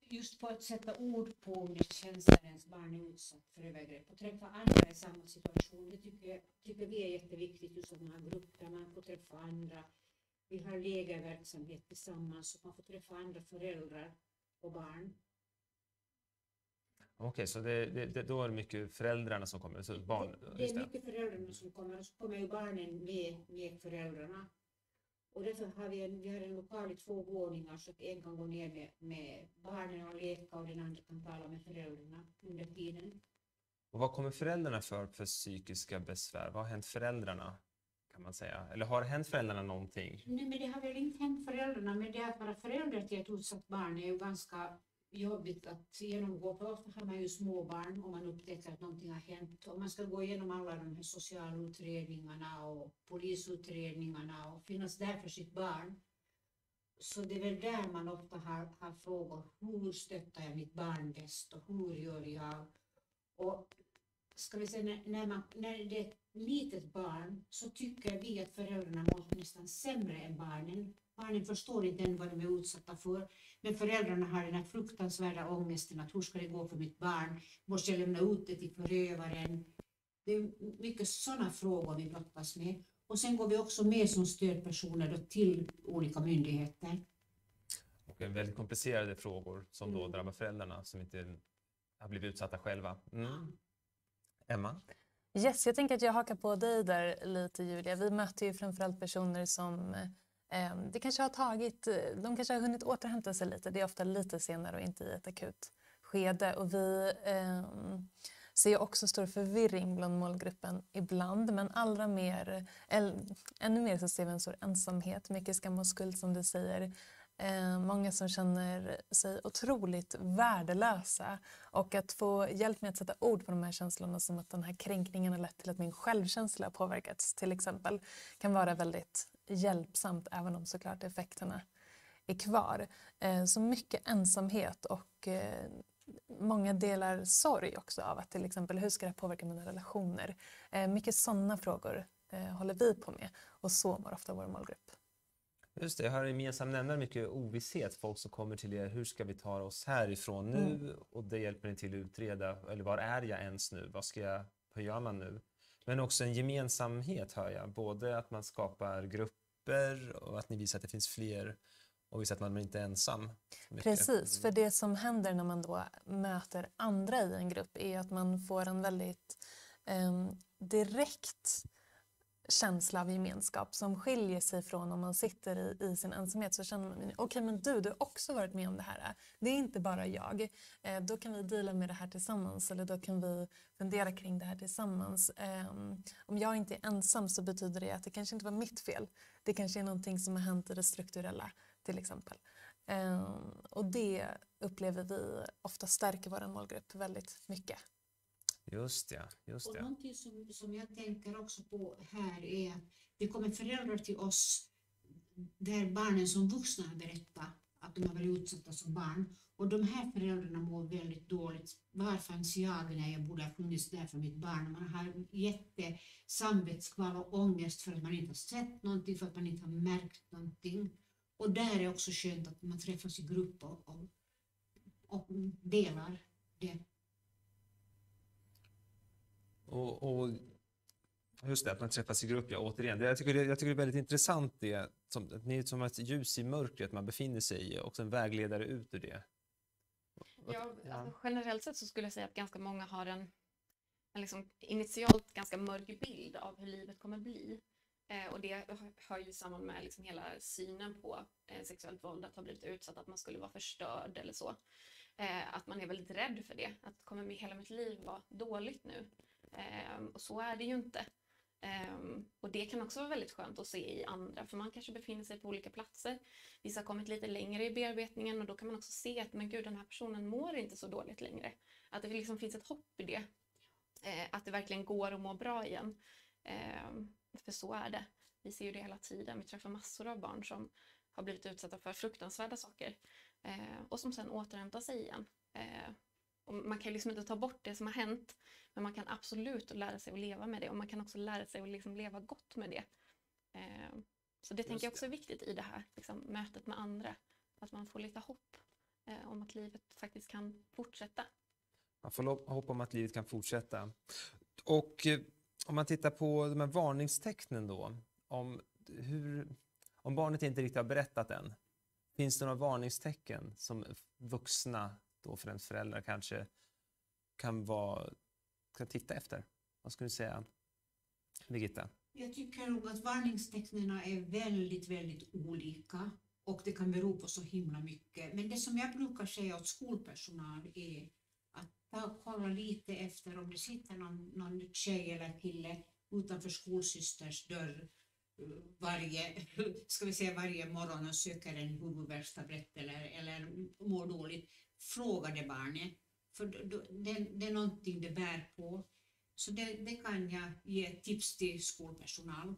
just på att sätta ord på om det känns när ens barn är utsatt för övergrepp och träffa andra i samma situation. Det tycker vi är jätteviktigt, just att man har grupper, man får träffa andra. Vi har lägerverksamhet tillsammans så man får träffa andra föräldrar och barn. Okej, så då är det mycket föräldrarna som kommer? Så barn, det är mycket föräldrarna som kommer, och så kommer ju barnen med föräldrarna. Och därför har vi har en lokal i 2 våningar så att en kan gå ner med barnen och leka och den andra kan tala med föräldrarna under tiden. Och vad kommer föräldrarna för psykiska besvär? Vad har hänt föräldrarna, kan man säga? Eller har det hänt föräldrarna någonting? Nej, men det har väl inte hänt föräldrarna, men det att vara förälder till ett utsatt barn är ju ganska jobbigt att genomgå. För ofta har man ju små barn och man upptäcker att någonting har hänt. Och man ska gå igenom alla de här socialutredningarna och polisutredningarna och finnas där för sitt barn. Så det är väl där man ofta har frågor. Hur stöttar jag mitt barn bäst och hur gör jag? Och ska vi säga, när det är ett litet barn så tycker vi att föräldrarna mår nästan sämre än barnen. Barnen förstår inte än vad de är utsatta för. Men föräldrarna har den här fruktansvärda ångesten att hur ska det gå för mitt barn? Måste jag lämna ut det till förövaren? Det är mycket sådana frågor vi brottas med. Och sen går vi också med som stödpersoner då till olika myndigheter. Och väldigt komplicerade frågor som då drabbar föräldrarna som inte har blivit utsatta själva. Emma? Yes, jag tänker att jag hakar på dig där lite, Julia. Vi möter ju framförallt personer som de kanske har hunnit återhämta sig lite. Det är ofta lite senare och inte i ett akut skede. Och vi ser också stor förvirring bland målgruppen ibland. Men ännu mer så ser vi en stor ensamhet, mycket skam och skuld som du säger. Många som känner sig otroligt värdelösa och att få hjälp med att sätta ord på de här känslorna som att den här kränkningen har lett till att min självkänsla har påverkats till exempel kan vara väldigt hjälpsamt även om såklart effekterna är kvar. Så mycket ensamhet och många delar sorg också av att till exempel hur ska det påverka mina relationer. Mycket sådana frågor håller vi på med och så mår ofta vår målgrupp. Just det, jag har gemensam nämnare mycket ovisshet. Folk som kommer till er, hur ska vi ta oss härifrån nu? Och det hjälper ni till att utreda. Eller var är jag ens nu? Hur gör man nu? Men också en gemensamhet hör jag. Både att man skapar grupper och att ni visar att det finns fler. Och visar att man inte är ensam. Precis, för det som händer när man då möter andra i en grupp är att man får en väldigt direkt känsla av gemenskap som skiljer sig från om man sitter i sin ensamhet så känner man okej, men du har också varit med om det här. Det är inte bara jag. Då kan vi dela med det här tillsammans eller då kan vi fundera kring det här tillsammans. Om jag inte är ensam så betyder det att det kanske inte var mitt fel. Det kanske är någonting som har hänt i det strukturella till exempel. Och det upplever vi ofta stärker vår målgrupp väldigt mycket. Just det. Och någonting som jag tänker också på här är att det kommer föräldrar till oss där barnen som vuxna har berättat att de har varit utsatta som barn. Och de här föräldrarna mår väldigt dåligt. Var fanns jag när jag borde ha funnits där för mitt barn? Man har jättesamvetskval och ångest för att man inte har sett någonting, för att man inte har märkt någonting. Och där är också skönt att man träffas i grupp och delar det. Och just det, att man träffas i grupp, återigen. Jag tycker det är väldigt intressant det. Att ni är som ett ljus i mörkret man befinner sig i och en vägledare ut ur det. Ja, alltså, generellt sett så skulle jag säga att ganska många har en liksom initialt ganska mörk bild av hur livet kommer bli. Och det hör ju samman med liksom hela synen på sexuellt våld, att ha blivit utsatt, att man skulle vara förstörd eller så. Att man är väldigt rädd för det, att kommer hela mitt liv vara dåligt nu? Och så är det ju inte. Och det kan också vara väldigt skönt att se i andra, för man kanske befinner sig på olika platser. Vissa har kommit lite längre i bearbetningen och då kan man också se att men gud, den här personen mår inte så dåligt längre. Att det liksom finns ett hopp i det. Att det verkligen går att må bra igen. För så är det. Vi ser ju det hela tiden. Vi träffar massor av barn som har blivit utsatta för fruktansvärda saker. Och som sen återhämtar sig igen. Och man kan liksom inte ta bort det som har hänt. Men man kan absolut lära sig att leva med det. Och man kan också lära sig att liksom leva gott med det. Så det tänker jag också är viktigt i det här liksom, mötet med andra. Att man får lite hopp om att livet faktiskt kan fortsätta. Man får hoppa om att livet kan fortsätta. Och om man tittar på de här varningstecknen då, om barnet inte riktigt har berättat än, finns det några varningstecken som vuxna, då främst föräldrar kanske, kan titta efter? Vad skulle du säga, Birgitta? Jag tycker nog att varningstecknen är väldigt, väldigt olika och det kan bero på så himla mycket. Men det som jag brukar säga åt skolpersonal är att kolla lite efter om det sitter någon tjej eller kille utanför skolsysters dörr varje morgon och söker en huvudvärkstablett eller mår dåligt. Fråga det barnet, för det är någonting det bär på. Så det kan jag ge tips till skolpersonal.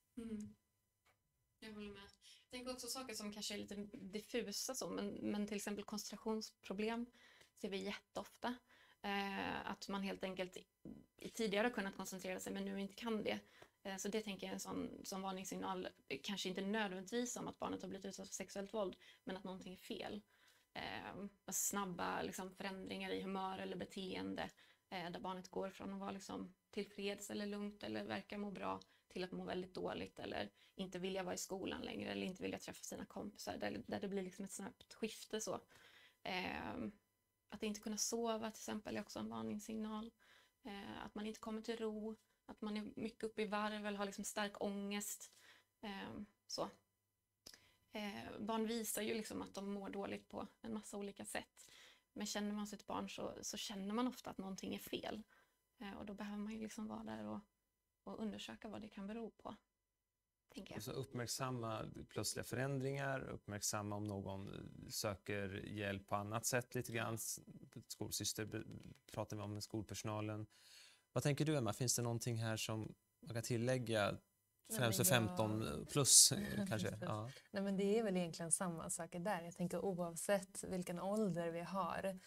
Jag håller med. Jag tänker också saker som kanske är lite diffusa så, men till exempel koncentrationsproblem ser vi jätteofta. Att man helt enkelt tidigare har kunnat koncentrera sig men nu inte kan det. Så det tänker jag är en sån varningssignal, kanske inte nödvändigtvis om att barnet har blivit utsatt för sexuellt våld, men att någonting är fel. Snabba liksom, förändringar i humör eller beteende, där barnet går från att vara liksom, tillfreds eller lugnt eller verkar må bra till att må väldigt dåligt eller inte vilja vara i skolan längre eller inte vilja träffa sina kompisar, där det blir liksom ett snabbt skifte så. Att inte kunna sova till exempel är också en varningssignal. Att man inte kommer till ro, att man är mycket uppe i varv eller har liksom stark ångest. Så. Barn visar ju liksom att de mår dåligt på en massa olika sätt. Men känner man sitt barn så känner man ofta att någonting är fel. Och då behöver man ju liksom vara där och undersöka vad det kan bero på. Tänker jag. Alltså uppmärksamma plötsliga förändringar, uppmärksamma om någon söker hjälp på annat sätt lite grann. Skolsyster pratar vi om med skolpersonalen. Vad tänker du, Emma? Finns det någonting här som man kan tillägga? Främst för 15 plus kanske? Ja. Nej, men det är väl egentligen samma saker där. Jag tänker oavsett vilken ålder vi har,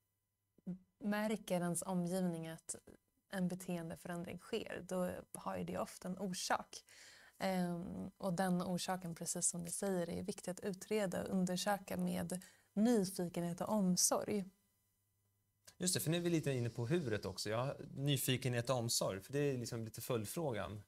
märker ens omgivning att en beteendeförändring sker, då har ju det ofta en orsak. Och den orsaken, precis som du säger, är viktigt att utreda och undersöka med nyfikenhet och omsorg. Just det, för nu är vi lite inne på huvudet också. Ja, nyfikenhet och omsorg, för det är liksom lite följdfrågan.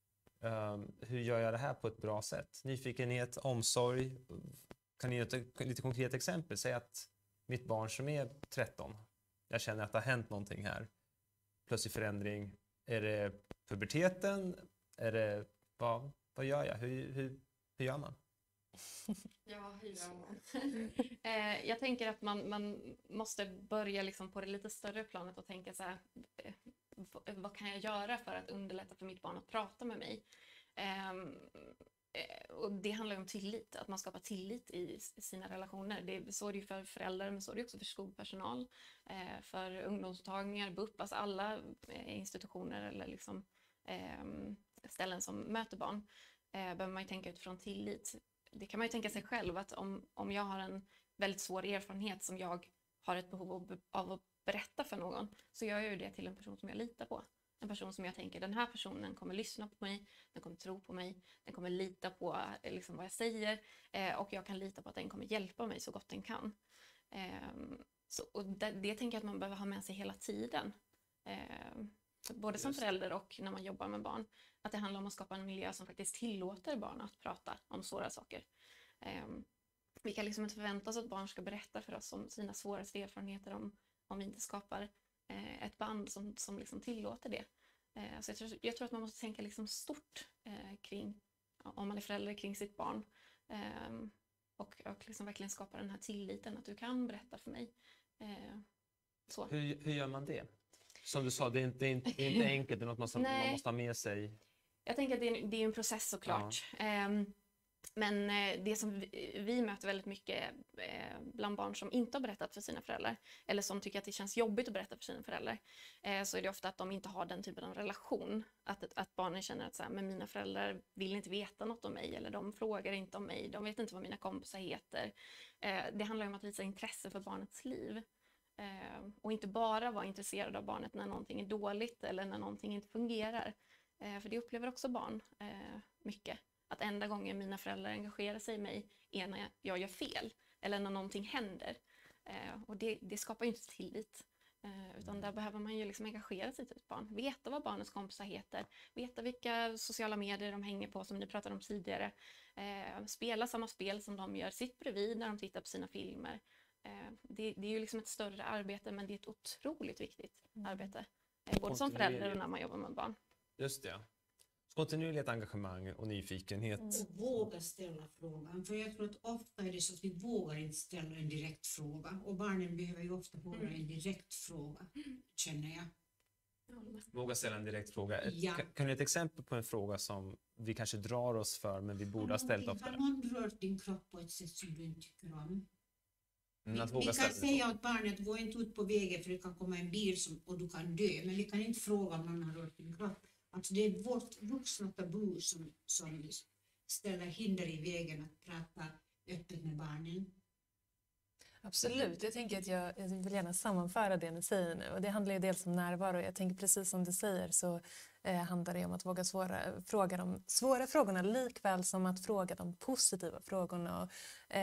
Hur gör jag det här på ett bra sätt? Nyfikenhet, omsorg. Kan ni ge ett lite konkret exempel? Säg att mitt barn som är 13, jag känner att det har hänt någonting här. Plötslig förändring. Är det puberteten? Är det, vad gör jag? Hur gör man? Ja, hur gör man? Jag tänker att man måste börja liksom på det lite större planet och tänka så här, vad kan jag göra för att underlätta för mitt barn att prata med mig? Och det handlar om tillit, att man skapar tillit i sina relationer. Så är det ju för föräldrar, men så är det också för skolpersonal, för ungdomsmottagningar, BUP, alltså alla institutioner eller liksom, ställen som möter barn. Behöver man ju tänka utifrån tillit. Det kan man ju tänka sig själv, att om jag har en väldigt svår erfarenhet som jag har ett behov av att berätta för någon, så gör jag ju det till en person som jag litar på. En person som jag tänker, den här personen kommer lyssna på mig, den kommer tro på mig, den kommer lita på liksom vad jag säger, och jag kan lita på att den kommer hjälpa mig så gott den kan. Och det tänker jag att man behöver ha med sig hela tiden. Både som förälder och när man jobbar med barn. Att det handlar om att skapa en miljö som faktiskt tillåter barn att prata om svåra saker. Vi kan liksom inte förvänta oss att barn ska berätta för oss om sina svåraste erfarenheter om vi inte skapar ett band som liksom tillåter det. Så jag tror att man måste tänka liksom stort kring, om man är förälder, kring sitt barn. Och liksom verkligen skapa den här tilliten att du kan berätta för mig. Så. Hur gör man det? Som du sa, det är inte enkelt, det är något man måste ha med sig. Jag tänker att det är en process såklart. Ja. Men det som vi möter väldigt mycket bland barn som inte har berättat för sina föräldrar, eller som tycker att det känns jobbigt att berätta för sina föräldrar, så är det ofta att de inte har den typen av relation. Att barnen känner att så här, men mina föräldrar vill inte veta något om mig, eller de frågar inte om mig, de vet inte vad mina kompisar heter. Det handlar om att visa intresse för barnets liv. Och inte bara vara intresserad av barnet när någonting är dåligt eller när någonting inte fungerar. För det upplever också barn mycket. Att enda gången mina föräldrar engagerar sig i mig är när jag gör fel eller när någonting händer. Och det skapar ju inte tillit. Utan där behöver man ju liksom engagera sig till ett barn. Veta vad barnets kompisar heter. Veta vilka sociala medier de hänger på, som ni pratade om tidigare. Spela samma spel som de gör. Sitt bredvid när de tittar på sina filmer. Det är ju liksom ett större arbete, men det är ett otroligt viktigt arbete. Både som förälder och när man jobbar med barn. Just det. Kontinuerligt engagemang och nyfikenhet. Och våga ställa frågan. För jag tror att ofta är det så att vi vågar inte ställa en direkt fråga. Och barnen behöver ju ofta höra en direkt fråga, känner jag. Våga ställa en direkt fråga. Ja. Kan du ge ett exempel på en fråga som vi kanske drar oss för, men vi borde ha ställt oftare? Har någon rört din kropp på ett sätt som du inte tycker om? Att Vi kan säga åt barnet, gå inte ut på vägen för det kan komma en bil och du kan dö. Men vi kan inte fråga om någon har rört din kropp. Alltså det är vårt vuxna tabu som ställer hinder i vägen att prata öppet med barnen. Absolut, jag tänker att jag vill gärna sammanföra det ni säger nu. Och det handlar ju dels om närvaro. Jag tänker precis som du säger så handlar det om att våga fråga de svåra frågorna likväl som att fråga de positiva frågorna. Och,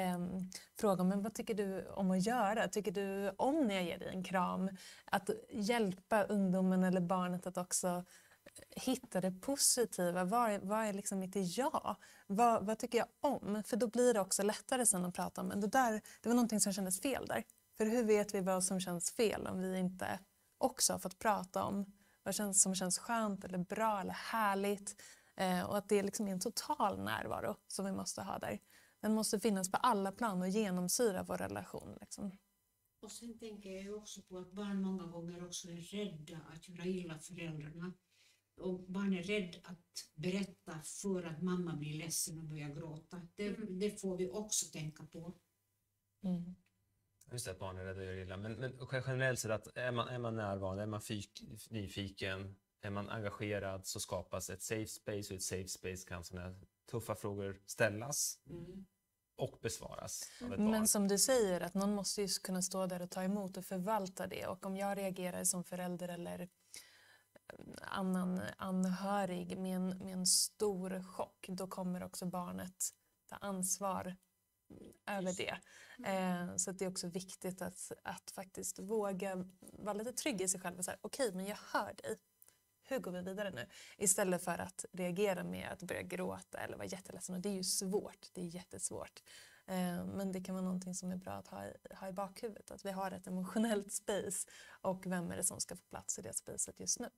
fråga men vad tycker du om att göra? Tycker du om när jag ger dig en kram? Att hjälpa ungdomen eller barnet att också hitta det positiva. Vad är liksom mitt ja? Vad tycker jag om? För då blir det också lättare sen att prata om. Men det var någonting som kändes fel där. För hur vet vi vad som känns fel om vi inte också har fått prata om vad som känns skönt eller bra eller härligt. Och att det är liksom en total närvaro som vi måste ha där. Den måste finnas på alla plan och genomsyra vår relation. Liksom. Och sen tänker jag ju också på att barn många gånger också är rädda att göra illa föräldrarna. Och barn är rädd att berätta för att mamma blir ledsen och börjar gråta. Det får vi också tänka på. Mm. Just det, att barn är rädda att göra illa. Men generellt sett att är man närvarande, är man nyfiken, är man engagerad så skapas ett safe space. Och ett safe space kan sådana här tuffa frågor ställas och besvaras av ett barn. Men som du säger, att någon måste ju kunna stå där och ta emot och förvalta det. Och om jag reagerar som förälder eller annan anhörig med en stor chock, då kommer också barnet ta ansvar över det. Så att det är också viktigt att faktiskt våga vara lite trygg i sig själv och säga okej, men jag hör dig. Hur går vi vidare nu? Istället för att reagera med att börja gråta eller vara jätteledsen. Och det är ju svårt, det är jättesvårt. Men det kan vara någonting som är bra att ha i bakhuvudet. Att vi har ett emotionellt space och vem är det som ska få plats i det spacet just nu?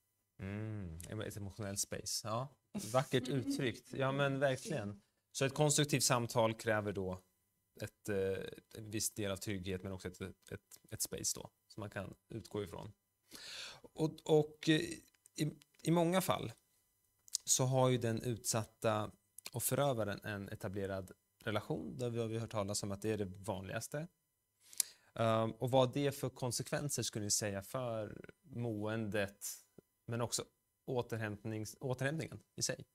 Ett emotionellt space, ja. Vackert uttryckt, ja men verkligen. Så ett konstruktivt samtal kräver då en viss del av trygghet men också ett space då som man kan utgå ifrån. Och i många fall så har ju den utsatta och förövaren en etablerad relation där vi har hört talas om att det är det vanligaste. Och vad det för konsekvenser skulle ni säga för måendet men också återhämtningen i sig?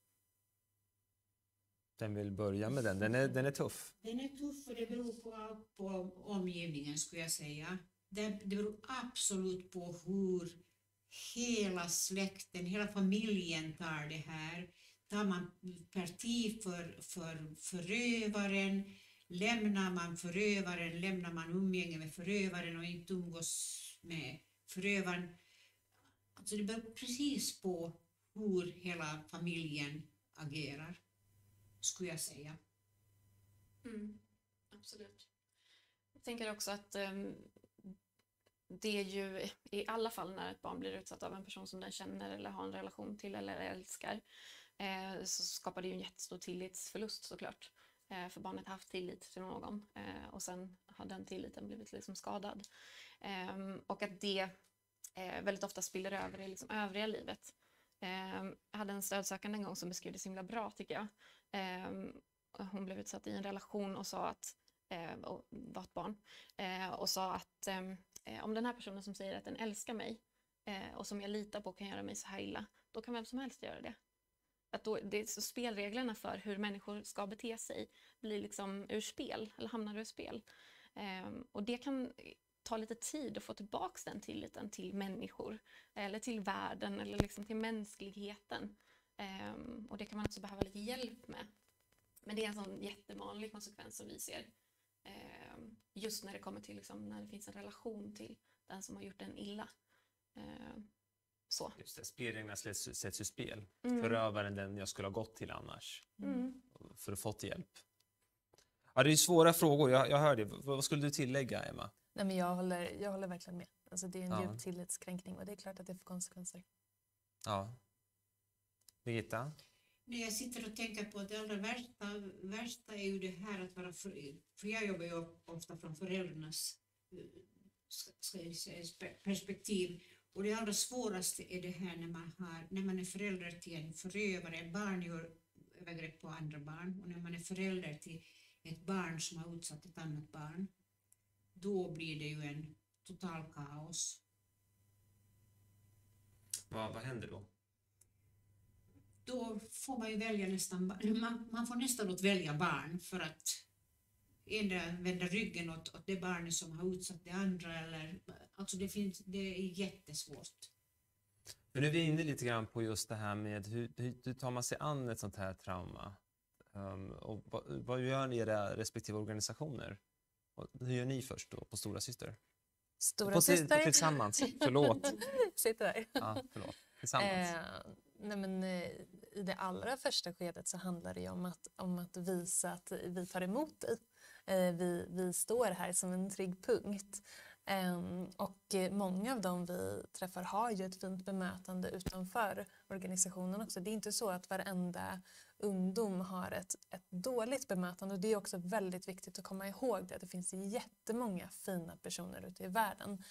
Den vill börja med den. Den är tuff. Den är tuff och det beror på omgivningen skulle jag säga. Det beror absolut på hur hela släkten, hela familjen tar det här. Tar man parti för förövaren, lämnar man umgänge med förövaren och inte umgås med förövaren. Alltså det beror precis på hur hela familjen agerar, skulle jag säga. Absolut. Jag tänker också att det är ju i alla fall när ett barn blir utsatt av en person som den känner eller har en relation till eller älskar så skapar det ju en jättestor tillitsförlust såklart. För barnet har haft tillit till någon och sen har den tilliten blivit liksom skadad. Och att det väldigt ofta spiller över i liksom övriga livet. Jag hade en stödsökande en gång som beskrev det så himla bra tycker jag. Hon blev utsatt i en relation och sa att och var ett barn och sa att om den här personen som säger att den älskar mig och som jag litar på kan göra mig så här illa, då kan vem som helst göra det. Att då, det är så spelreglerna för hur människor ska bete sig blir liksom ur spel eller hamnar ur spel. Och det kan ta lite tid att få tillbaka den tilliten till människor eller till världen eller liksom till mänskligheten. Och det kan man också behöva lite hjälp med. Men det är en sån jättevanlig konsekvens som vi ser just när det kommer till liksom, när det finns en relation till den som har gjort en illa. Så. Just det, spelreglerna sätts ur spel. Förövaren den jag skulle ha gått till annars. För att fått hjälp. Ja, det är svåra frågor, jag hör det. Vad skulle du tillägga, Emma? Nej, men jag håller verkligen med. Alltså, det är en djup tillitskränkning och det är klart att det får konsekvenser. Ja. Birgitta? När jag sitter och tänker på att det allra värsta är ju det här att vara för jag jobbar ju ofta från föräldrarnas perspektiv. Och det allra svåraste är det här när man är förälder till en förövare, barn gör övergrepp på andra barn, och när man är förälder till ett barn som har utsatt ett annat barn, då blir det ju en total kaos. Vad händer då? Då får man ju välja man får nästan välja barn, för att vända ryggen åt det barnet som har utsatt det andra, eller alltså det är jättesvårt. Men nu är vi inne lite grann på just det här med hur tar man sig an ett sånt här trauma? Och vad gör ni i era respektive organisationer? Hur gör ni först då på Stora Syster? Stora Syster? Tillsammans, förlåt. Sitter där. Ja, förlåt. Tillsammans. Nej, men, i det allra första skedet så handlar det ju om att visa att vi tar emot dig. Vi står här som en trygg punkt. Och många av dem vi träffar har ju ett fint bemötande utanför organisationen också. Det är inte så att varenda ungdom har ett dåligt bemötande, och det är också väldigt viktigt att komma ihåg det. Det finns jättemånga fina personer ute i världen.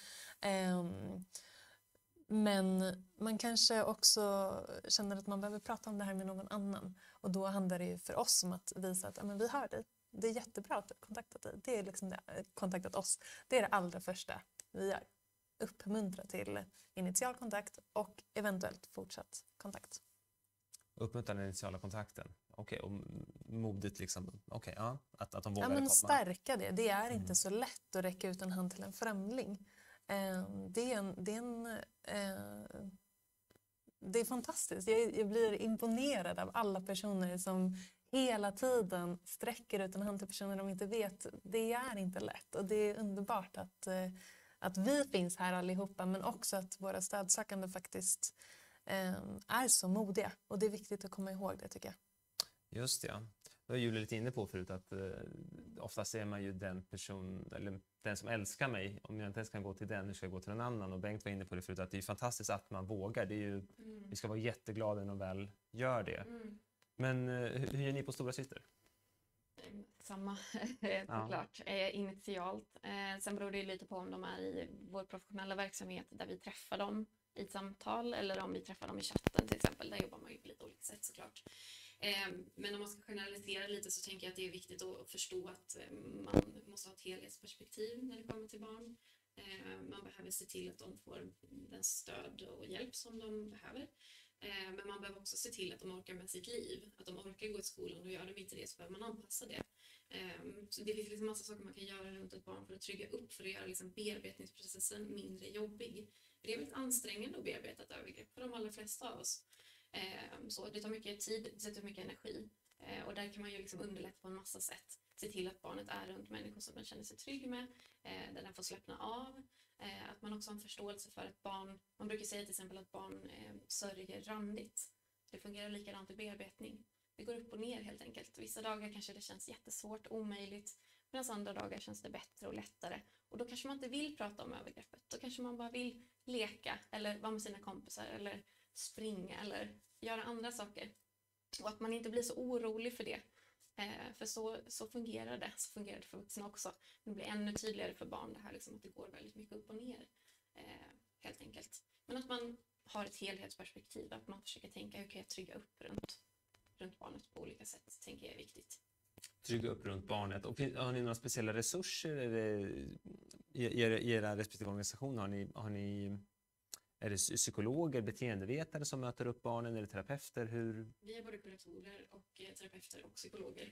Men man kanske också känner att man behöver prata om det här med någon annan. Och då handlar det ju för oss om att visa att vi hör dig. Det är jättebra att du har kontaktat dig. Det är liksom kontaktat oss. Det är det allra första vi gör. Uppmuntra till initial kontakt och eventuellt fortsatt kontakt. Uppmuntra den initiala kontakten. Okej, och modigt liksom. Okej, ja, att de vågar men komma. Stärka det. Det är inte så lätt att räcka ut en hand till en främling. Det är fantastiskt. Jag blir imponerad av alla personer som hela tiden sträcker ut en hand till personer de inte vet. Det är inte lätt, och det är underbart att vi finns här allihopa, men också att våra stödsökande faktiskt är så modiga, och det är viktigt att komma ihåg det, tycker jag. Just det, ja. Det var Julia lite inne på förut, att oftast är man ju den person, eller den som älskar mig. Om jag inte ens kan gå till den, hur ska jag gå till någon annan? Och Bengt var inne på det förut, att det är fantastiskt att man vågar. Det är ju, vi ska vara jätteglada när de väl gör det. Men hur gör ni på Stora Syster? Samma, såklart. Initialt. Sen beror det lite på om de är i vår professionella verksamhet där vi träffar dem i ett samtal, eller om vi träffar dem i chatten till exempel. Där jobbar man ju på lite olika sätt såklart. Men om man ska generalisera lite så tänker jag att det är viktigt att förstå att man måste ha ett helhetsperspektiv när det kommer till barn. Man behöver se till att de får den stöd och hjälp som de behöver. Men man behöver också se till att de orkar med sitt liv. Att de orkar gå i skolan, och gör de inte det så behöver man anpassa det. Så det finns liksom massa saker man kan göra runt ett barn för att trygga upp, för att göra liksom bearbetningsprocessen mindre jobbig. Det är väldigt ansträngande att bearbeta ett övergrepp för de allra flesta av oss. Så det tar mycket tid, det sätter mycket energi. Och där kan man ju liksom underlätta på en massa sätt. Se till att barnet är runt människor som den känner sig trygg med. Där den får släppna av. Att man också har en förståelse för att barn, man brukar säga till exempel att barn sörjer randigt. Det fungerar likadant i bearbetning. Det går upp och ner helt enkelt. Vissa dagar kanske det känns jättesvårt, omöjligt. Medan andra dagar känns det bättre och lättare. Och då kanske man inte vill prata om övergreppet. Då kanske man bara vill leka eller vara med sina kompisar eller springa eller göra andra saker. Och att man inte blir så orolig för det. För så fungerar det. Så fungerar det för vuxna också. Det blir ännu tydligare för barn det här liksom, att det går väldigt mycket upp och ner. Helt enkelt. Men att man har ett helhetsperspektiv. Att man försöker tänka, hur kan jag trygga upp runt barnet på olika sätt, tänker jag är viktigt. Trygga upp runt barnet. Och har ni några speciella resurser i era respektive organisationer? Är det psykologer, beteendevetare som möter upp barnen, eller terapeuter? Vi är både kuratorer och terapeuter och psykologer.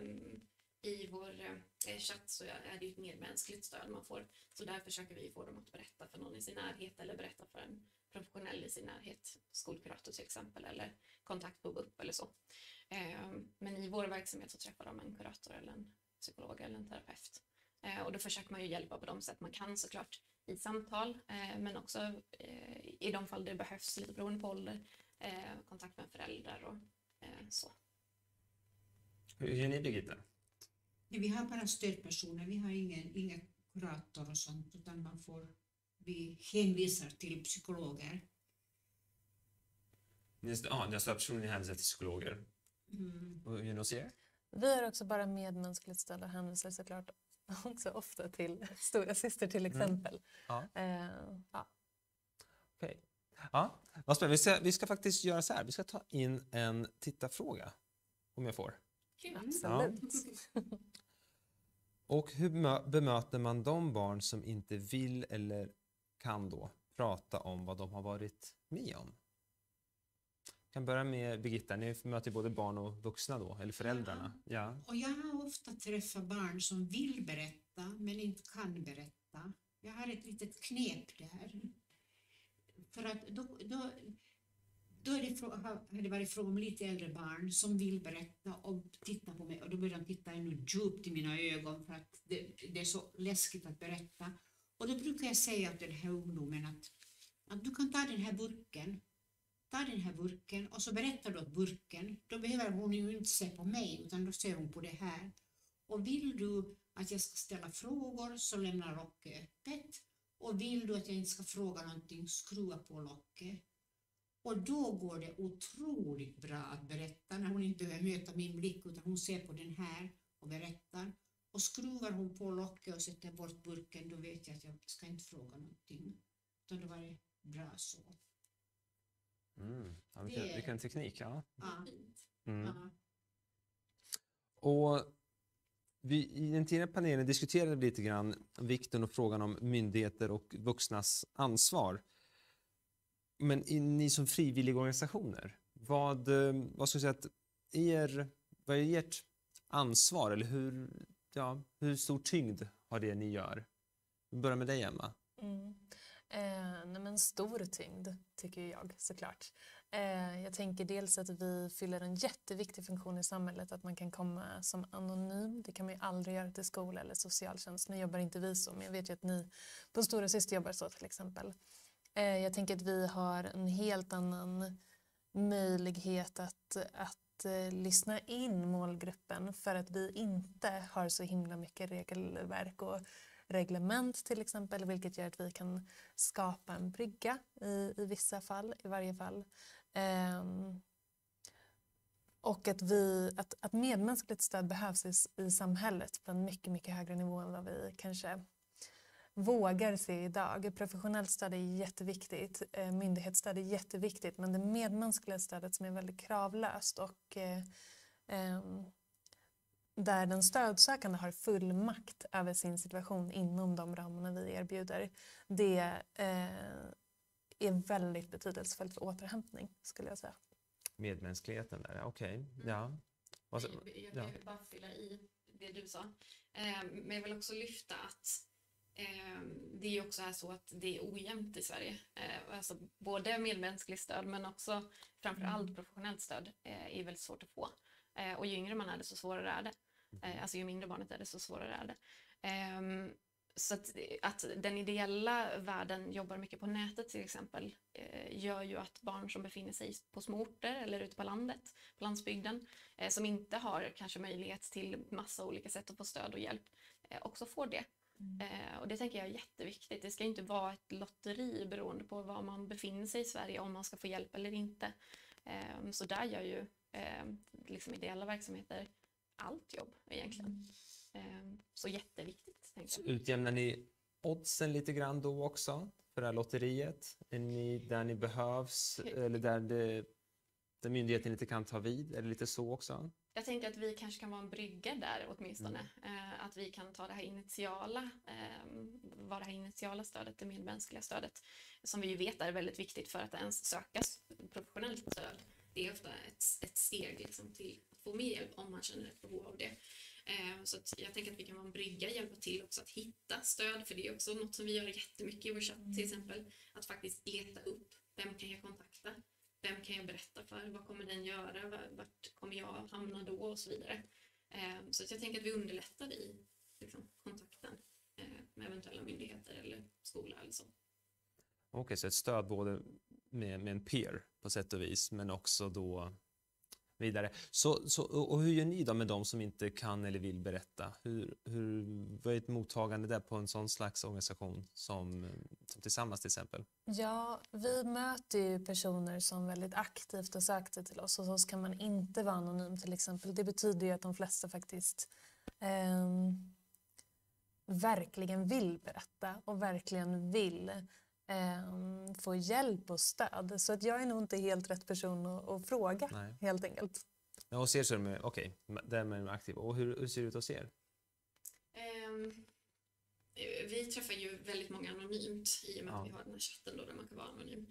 I vår chatt så är det ett mer mänskligt stöd man får. Så där försöker vi få dem att berätta för någon i sin närhet, eller berätta för en professionell i sin närhet. Skolkurator till exempel, eller kontakt på BUP eller så. Men i vår verksamhet så träffar de en kurator eller en psykolog eller en terapeut. Och då försöker man ju hjälpa på de sätt man kan såklart i samtal, men också i de fall det behövs, lite beroende på ålder, kontakt med föräldrar och så. Hur gör ni, Birgitta? Vi har bara stödpersoner, vi har ingen kurator och sånt, utan vi hänvisar till psykologer. Ni har stödpersoner, ni hänvisar till psykologer. Och hur gör ni? Vi har också bara medmänskligt stöd och hänvisar såklart också ofta till stora syster till exempel. Ja. Ja. Okej. Ja, vad spännande. Vi ska faktiskt göra så här. Vi ska ta in en tittarfråga, om jag får. Absolut. Ja. Och hur bemöter man de barn som inte vill eller kan då prata om vad de har varit med om? Jag kan börja med Birgitta. Ni möter både barn och vuxna då, eller föräldrarna. Ja. Och jag har ofta träffat barn som vill berätta men inte kan berätta. Jag har ett litet knep där. För att då har det varit fråga om lite äldre barn som vill berätta och titta på mig. Och då börjar de titta ännu djupt i mina ögon för att det är så läskigt att berätta. Och då brukar jag säga till den här ungdomen att du kan ta den här burken och så berättar du åt burken. Då behöver hon ju inte se på mig utan då ser hon på det här. Och vill du att jag ska ställa frågor så lämna locket öppet. Och vill du att jag inte ska fråga någonting, skruva på locket. Och då går det otroligt bra att berätta när hon inte behöver möta min blick utan hon ser på den här och berättar. Och skruvar hon på locket och sätter bort burken, då vet jag att jag ska inte fråga någonting. Utan då var det bra så. Ja, vilken teknik, ja. Ja. Ja. Och i den tidigare panelen diskuterade vi lite grann vikten och frågan om myndigheter och vuxnas ansvar. Men ni som frivilliga organisationer, vad ska jag säga vad är ert ansvar eller hur stor tyngd har det ni gör? Vi börjar med dig, Emma. Men stor tyngd tycker jag såklart. Jag tänker dels att vi fyller en jätteviktig funktion i samhället, att man kan komma som anonym. Det kan man ju aldrig göra till skola eller socialtjänst. Nu jobbar inte vi så, men jag vet ju att ni på Stora Syster jobbar så till exempel. Jag tänker att vi har en helt annan möjlighet att lyssna in målgruppen för att vi inte har så himla mycket regelverk och reglement till exempel, vilket gör att vi kan skapa en brygga i vissa fall, i varje fall. Och att medmänskligt stöd behövs i samhället på en mycket, mycket högre nivå än vad vi kanske vågar se idag. Professionellt stöd är jätteviktigt, myndighetsstöd är jätteviktigt, men det medmänskliga stödet som är väldigt kravlöst och där den stödsökande har full makt över sin situation inom de ramarna vi erbjuder, det är väldigt betydelsefullt för återhämtning, skulle jag säga. Medmänskligheten där, okej. Ja. Jag kan bara fylla i det du sa. Men jag vill också lyfta att det är också så att det är ojämnt i Sverige. Alltså både medmänskligt stöd men också framförallt professionellt stöd är väldigt svårt att få. Och ju yngre man är det så svårare är det. Alltså ju mindre barnet är det så svårare är det. Så att den ideella världen jobbar mycket på nätet till exempel gör ju att barn som befinner sig på små orter eller ute på landet, på landsbygden, som inte har kanske möjlighet till massa olika sätt att få stöd och hjälp också får det. Och det tänker jag är jätteviktigt. Det ska inte vara ett lotteri beroende på var man befinner sig i Sverige om man ska få hjälp eller inte. Så där gör ju liksom ideella verksamheter allt jobb egentligen. Så jätteviktigt. Så utjämnar ni oddsen lite grann då också för det här lotteriet? Är ni där ni behövs eller där myndigheten inte kan ta vid? Eller lite så också? Jag tänker att vi kanske kan vara en brygga där åtminstone. Att vi kan ta det här initiala stödet, det medmänskliga stödet, som vi ju vet är väldigt viktigt för att ens söka professionellt stöd. Det är ofta ett steg liksom till att få mer hjälp om man känner ett behov av det. Så att jag tänker att vi kan vara en brygga, hjälpa till också att hitta stöd, för det är också något som vi gör jättemycket i vår chatt till exempel. Att faktiskt leta upp, vem kan jag kontakta? Vem kan jag berätta för? Vad kommer den göra? Vart kommer jag hamna då? Och så vidare. Så att jag tänker att vi underlättar i liksom, kontakten. med eventuella myndigheter eller skola eller så. Okej, så ett stöd både med en peer på sätt och vis, men också då vidare. Och hur gör ni då med de som inte kan eller vill berätta? Vad är ett mottagande där på en sån slags organisation som Tillsammans till exempel? Ja, vi möter ju personer som väldigt aktivt har sökt sig till oss, och så kan man inte vara anonym till exempel. Det betyder ju att de flesta faktiskt verkligen vill berätta och verkligen vill få hjälp och stöd. Så att jag är nog inte helt rätt person att fråga. Nej. Helt enkelt. Ja, hos er så är de, okej, där är man aktiv. Och hur ser det ut hos er? Vi träffar ju väldigt många anonymt i och med att vi har den här chatten då, där man kan vara anonym.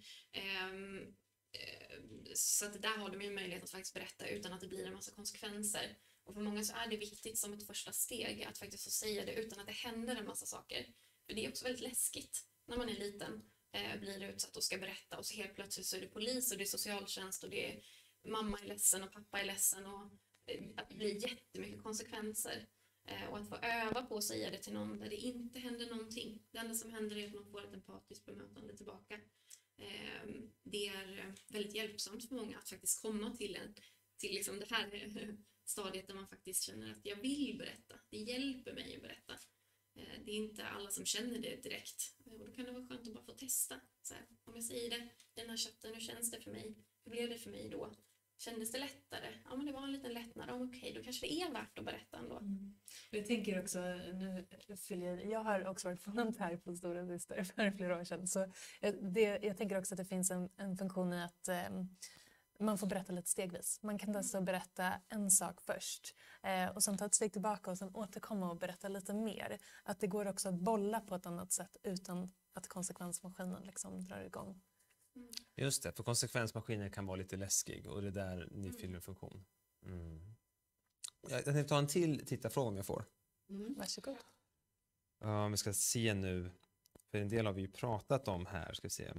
Så att där har de ju möjlighet att faktiskt berätta utan att det blir en massa konsekvenser. Och för många så är det viktigt som ett första steg att faktiskt få säga det utan att det händer en massa saker. För det är också väldigt läskigt när man är liten, blir utsatt och ska berätta, och så helt plötsligt så är det polis och det är socialtjänst och det är mamma är ledsen och pappa är ledsen, och att det blir jättemycket konsekvenser. Och att få öva på att säga det till någon där det inte händer någonting. Det enda som händer är att man får ett empatiskt bemötande tillbaka. Det är väldigt hjälpsamt för många att faktiskt komma till liksom det här stadiet där man faktiskt känner att jag vill berätta. Det hjälper mig att berätta. Det är inte alla som känner det direkt. Och då kan det vara skönt att bara få testa. Så här, om jag säger det, den här chatten, hur känns det för mig? Hur blev det för mig då? Kändes det lättare? Ja, men det var en liten lättnad. Okej, då kanske det är värt att berätta ändå. Jag tänker också, jag har också varit volontär på Stora Syster för flera år sedan. Så jag tänker också att det finns en funktion i att man får berätta lite stegvis. Man kan alltså berätta en sak först och sen ta ett steg tillbaka och sen återkomma och berätta lite mer. Att det går också att bolla på ett annat sätt utan att konsekvensmaskinen liksom drar igång. Just det, för konsekvensmaskinen kan vara lite läskig och det är där ni fyller en funktion. Jag tänkte ta en till tittarfråga om jag får. Varsågod. Vi ska se nu, för en del har vi ju pratat om här, ska vi se.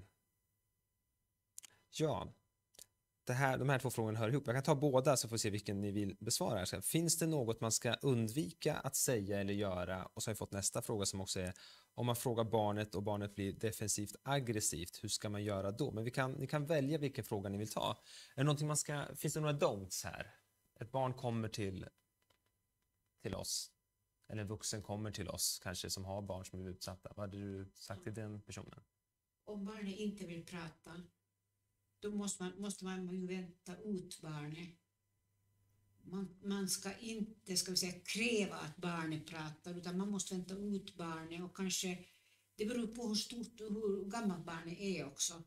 Ja, de här två frågorna hör ihop. Jag kan ta båda så får vi se vilken ni vill besvara. Så finns det något man ska undvika att säga eller göra? Och så har vi fått nästa fråga som också är, om man frågar barnet och barnet blir defensivt aggressivt, hur ska man göra då? Men ni kan välja vilken fråga ni vill ta. Är det någonting finns det några don'ts här? Ett barn kommer till oss, eller en vuxen kommer till oss kanske som har barn som är utsatta. Vad hade du sagt till den personen? Om barnet inte vill prata, då måste man ju vänta ut barnet. Man ska inte, kräva att barnet pratar, utan man måste vänta ut barnet, och kanske, det beror på hur gammalt barnet är också.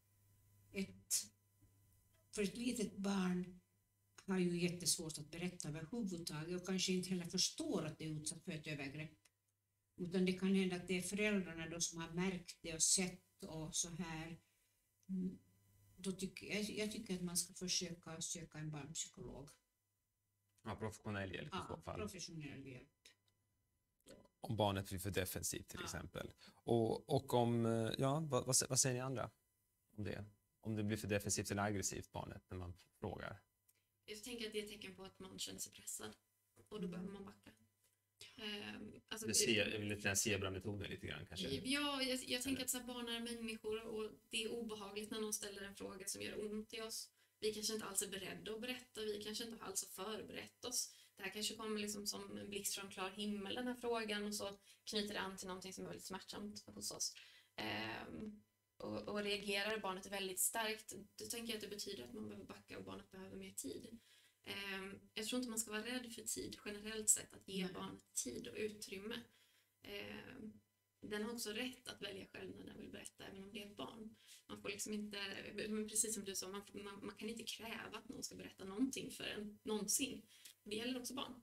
För ett litet barn har ju jättesvårt att berätta överhuvudtaget och kanske inte heller förstår att det är utsatt för ett övergrepp. Utan det kan hända att det är föräldrarna då som har märkt det och sett och så här. Då jag tycker att man ska försöka söka en barnpsykolog. Ja, professionell hjälp i så fall. Professionell hjälp. Om barnet blir för defensivt till exempel. Och om, vad säger ni andra om det? Om det blir för defensivt eller aggressivt barnet när man frågar? Jag tänker att det är ett tecken på att man känner sig pressad. Och då behöver man backa. Det är lite den zebra-metoden lite grann kanske? Ja, jag tänker att så barn är människor och det är obehagligt när någon ställer en fråga som gör ont i oss. Vi kanske inte alls är beredda att berätta, vi kanske inte alls har förberett oss. Det här kanske kommer liksom som en blixt från klar himmel, den här frågan, och så knyter det an till någonting som är väldigt smärtsamt hos oss. Och reagerar barnet väldigt starkt, då tänker jag att det betyder att man behöver backa och barnet behöver mer tid. Jag tror inte man ska vara rädd för tid generellt sett, att ge barnet tid och utrymme. Den har också rätt att välja själv när den vill berätta, även om det är ett barn. Man får liksom inte, men precis som du sa, man kan inte kräva att någon ska berätta någonting för en någonsin. Det gäller också barn.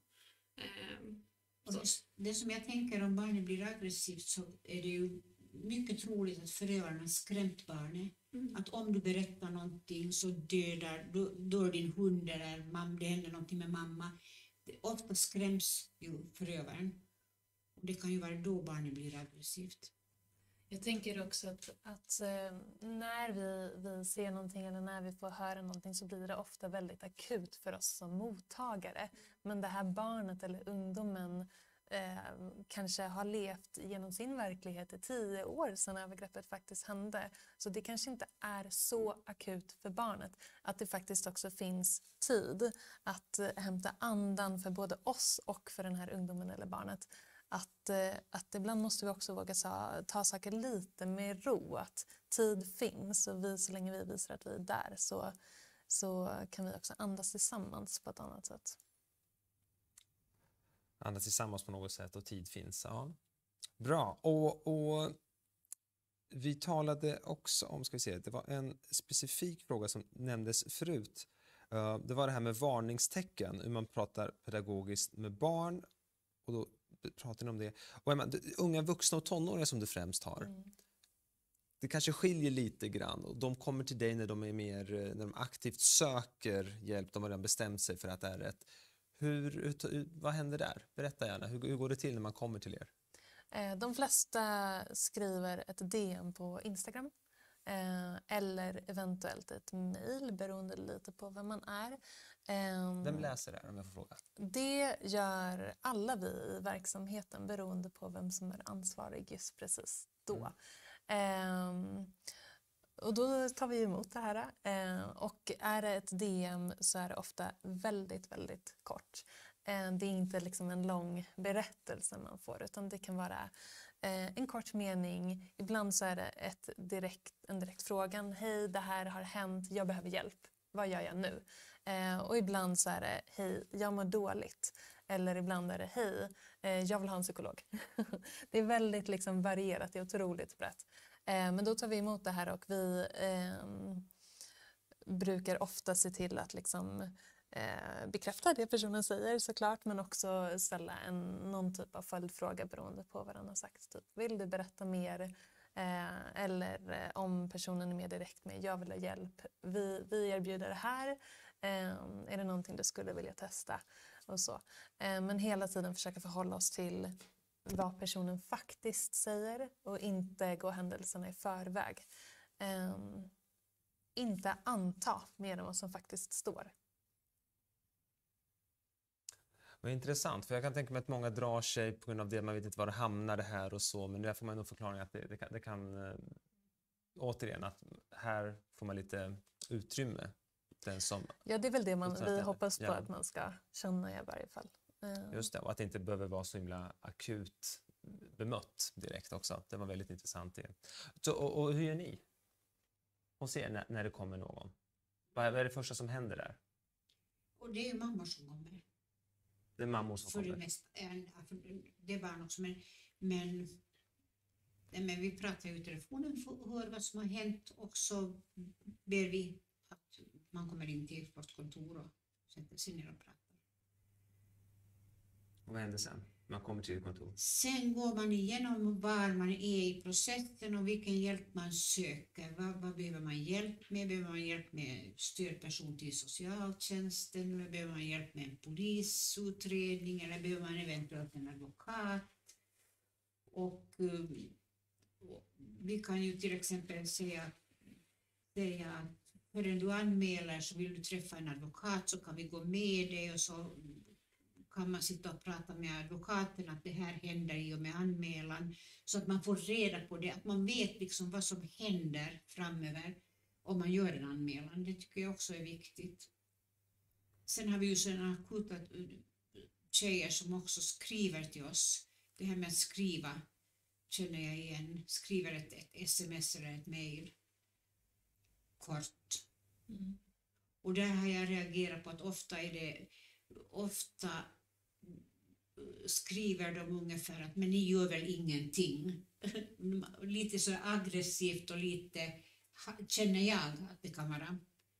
Det som jag tänker, om barnet blir aggressivt så är det ju mycket troligt att förövarna skrämt barnet. Att om du berättar någonting så dör din hund eller det händer någonting med mamma. Ofta skräms ju förövaren. Och det kan ju vara då barnet blir aggressivt. Jag tänker också att när vi ser någonting eller när vi får höra någonting så blir det ofta väldigt akut för oss som mottagare. Men det här barnet eller ungdomen kanske har levt genom sin verklighet i 10 år sedan övergreppet faktiskt hände. Så det kanske inte är så akut för barnet. Att det faktiskt också finns tid att hämta andan för både oss och för den här ungdomen eller barnet. Att ibland måste vi också våga ta saker lite med ro. Att tid finns och så länge vi visar att vi är där så kan vi också andas tillsammans på ett annat sätt. Andas tillsammans på något sätt och tid finns. Ja. Bra. Och vi talade också om, det var en specifik fråga som nämndes förut. Det var det här med varningstecken, hur man pratar pedagogiskt med barn. Och då pratar ni om det. Och unga vuxna och tonåringar som du främst har. Det kanske skiljer lite grann och de kommer till dig när när de aktivt söker hjälp, de har redan bestämt sig för att det är rätt. Vad händer där? Berätta gärna, hur går det till när man kommer till er? De flesta skriver ett DM på Instagram eller eventuellt ett mejl beroende lite på vem man är. Vem läser det om jag får fråga? Det gör alla vi i verksamheten beroende på vem som är ansvarig just precis då. Och då tar vi emot det här. Och är det ett DM så är det ofta väldigt, väldigt kort. Det är inte liksom en lång berättelse man får utan det kan vara en kort mening. Ibland så är det en direkt frågan. Hej, det här har hänt. Jag behöver hjälp. Vad gör jag nu? Och ibland så är det hej, jag mår dåligt. Eller ibland är det hej, jag vill ha en psykolog. Det är väldigt liksom varierat, det är otroligt brett. Men då tar vi emot det här och vi brukar ofta se till att liksom, bekräfta det personen säger såklart, men också ställa någon typ av följdfråga beroende på vad den har sagt. Typ, vill du berätta mer? Eller om personen är mer direkt med, jag vill ha hjälp. Vi erbjuder det här. Är det någonting du skulle vilja testa? Och så. Men hela tiden försöka förhålla oss till vad personen faktiskt säger och inte gå händelserna i förväg. Inte anta mer än vad som faktiskt står. Vad intressant, för jag kan tänka mig att många drar sig på grund av det, man vet inte var det hamnar det här och så, men där får man nog förklaring att det kan återigen att här får man lite utrymme. Den som ja, det är väl det vi hoppas på att man ska känna i varje fall. Just det, och att det inte behöver vara så himla akut bemött direkt också. Det var väldigt intressant det. Så, och hur gör ni? Och ser när det kommer någon? Vad är det första som händer där? Och det är mammor som kommer. Det är mammor som kommer? För det mesta. Det är barn också. Men vi pratar ju i telefonen för hör vad som har hänt och så ber vi att man kommer in till vårt kontor och sätter sig ner och pratar. Och vad händer sen? Man kommer till kontor. Sen går man igenom var man är i processen och vilken hjälp man söker. Vad behöver man hjälp med? Behöver man hjälp med stödperson till socialtjänsten? Eller behöver man hjälp med en polisutredning? Eller behöver man eventuellt en advokat? Och vi kan ju till exempel säga att förrän du anmäler så vill du träffa en advokat så kan vi gå med dig och så kan man sitta och prata med advokaten att det här händer i och med anmälan så att man får reda på det, att man vet liksom vad som händer framöver om man gör en anmälan. Det tycker jag också är viktigt. Sen har vi ju sådana akuta tjejer som också skriver till oss. Det här med att skriva känner jag igen. Skriver ett sms eller ett mejl. Kort. Och där har jag reagerat på att ofta skriver de ungefär att men ni gör väl ingenting. Lite så aggressivt och lite känner jag att det kan vara.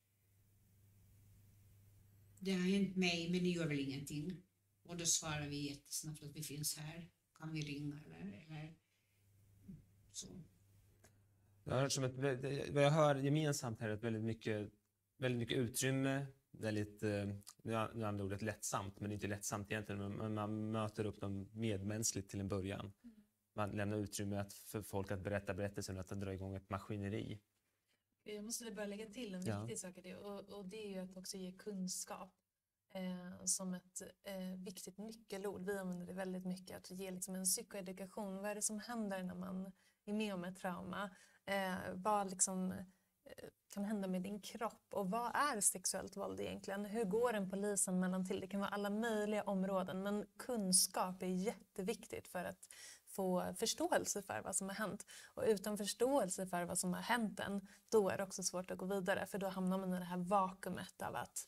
Det har hänt mig men ni gör väl ingenting. Och då svarar vi jättesnabbt att vi finns här. Kan vi ringa eller så. Vad jag hör gemensamt här är väldigt mycket utrymme. Väldigt, nu använder ordet lättsamt, men det är inte lättsamt egentligen. Men man möter upp dem medmänskligt till en början. Man lämnar utrymme för folk att berätta berättelsen och att dra igång ett maskineri. Jag måste bara lägga till en viktig sak i det. Och det är ju att också ge kunskap. som ett viktigt nyckelord. Vi använder det väldigt mycket, att ge liksom en psykoedukation. Vad är det som händer när man är med om ett trauma? Vad liksom kan hända med din kropp? Och vad är sexuellt våld egentligen? Hur går en polisanmälan till? Det kan vara alla möjliga områden, men kunskap är jätteviktigt för att få förståelse för vad som har hänt. Och utan förståelse för vad som har hänt än, då är det också svårt att gå vidare, för då hamnar man i det här vakuumet av att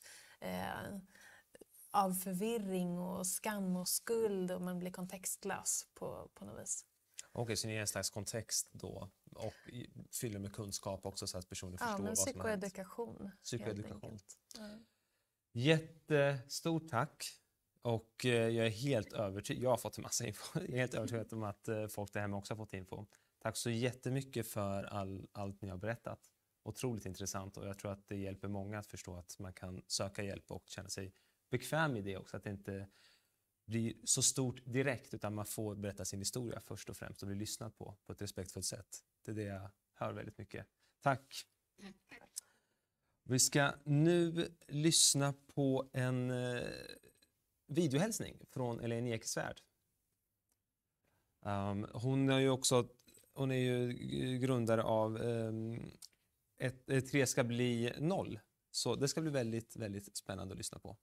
av förvirring och skam och skuld, och man blir kontextlös på något vis. Okej, så ni är en slags kontext då och fyller med kunskap också så att personer förstår vad som har hänt. Psykoedukation. Ja. Jättestort tack. Och jag är helt övertygad, jag har fått en massa info. Jag är helt övertygad om att folk där hemma också har fått info. Tack så jättemycket för allt ni har berättat. Otroligt intressant, och jag tror att det hjälper många att förstå att man kan söka hjälp och känna sig bekväm i det också. Att det inte blir så stort direkt, utan man får berätta sin historia först och främst och bli lyssnad på ett respektfullt sätt. Det är det jag hör väldigt mycket. Tack. Vi ska nu lyssna på en videohälsning från Elaine Eksvärd. Hon är ju grundare av 3 ska bli 0. Så det ska bli väldigt, väldigt spännande att lyssna på.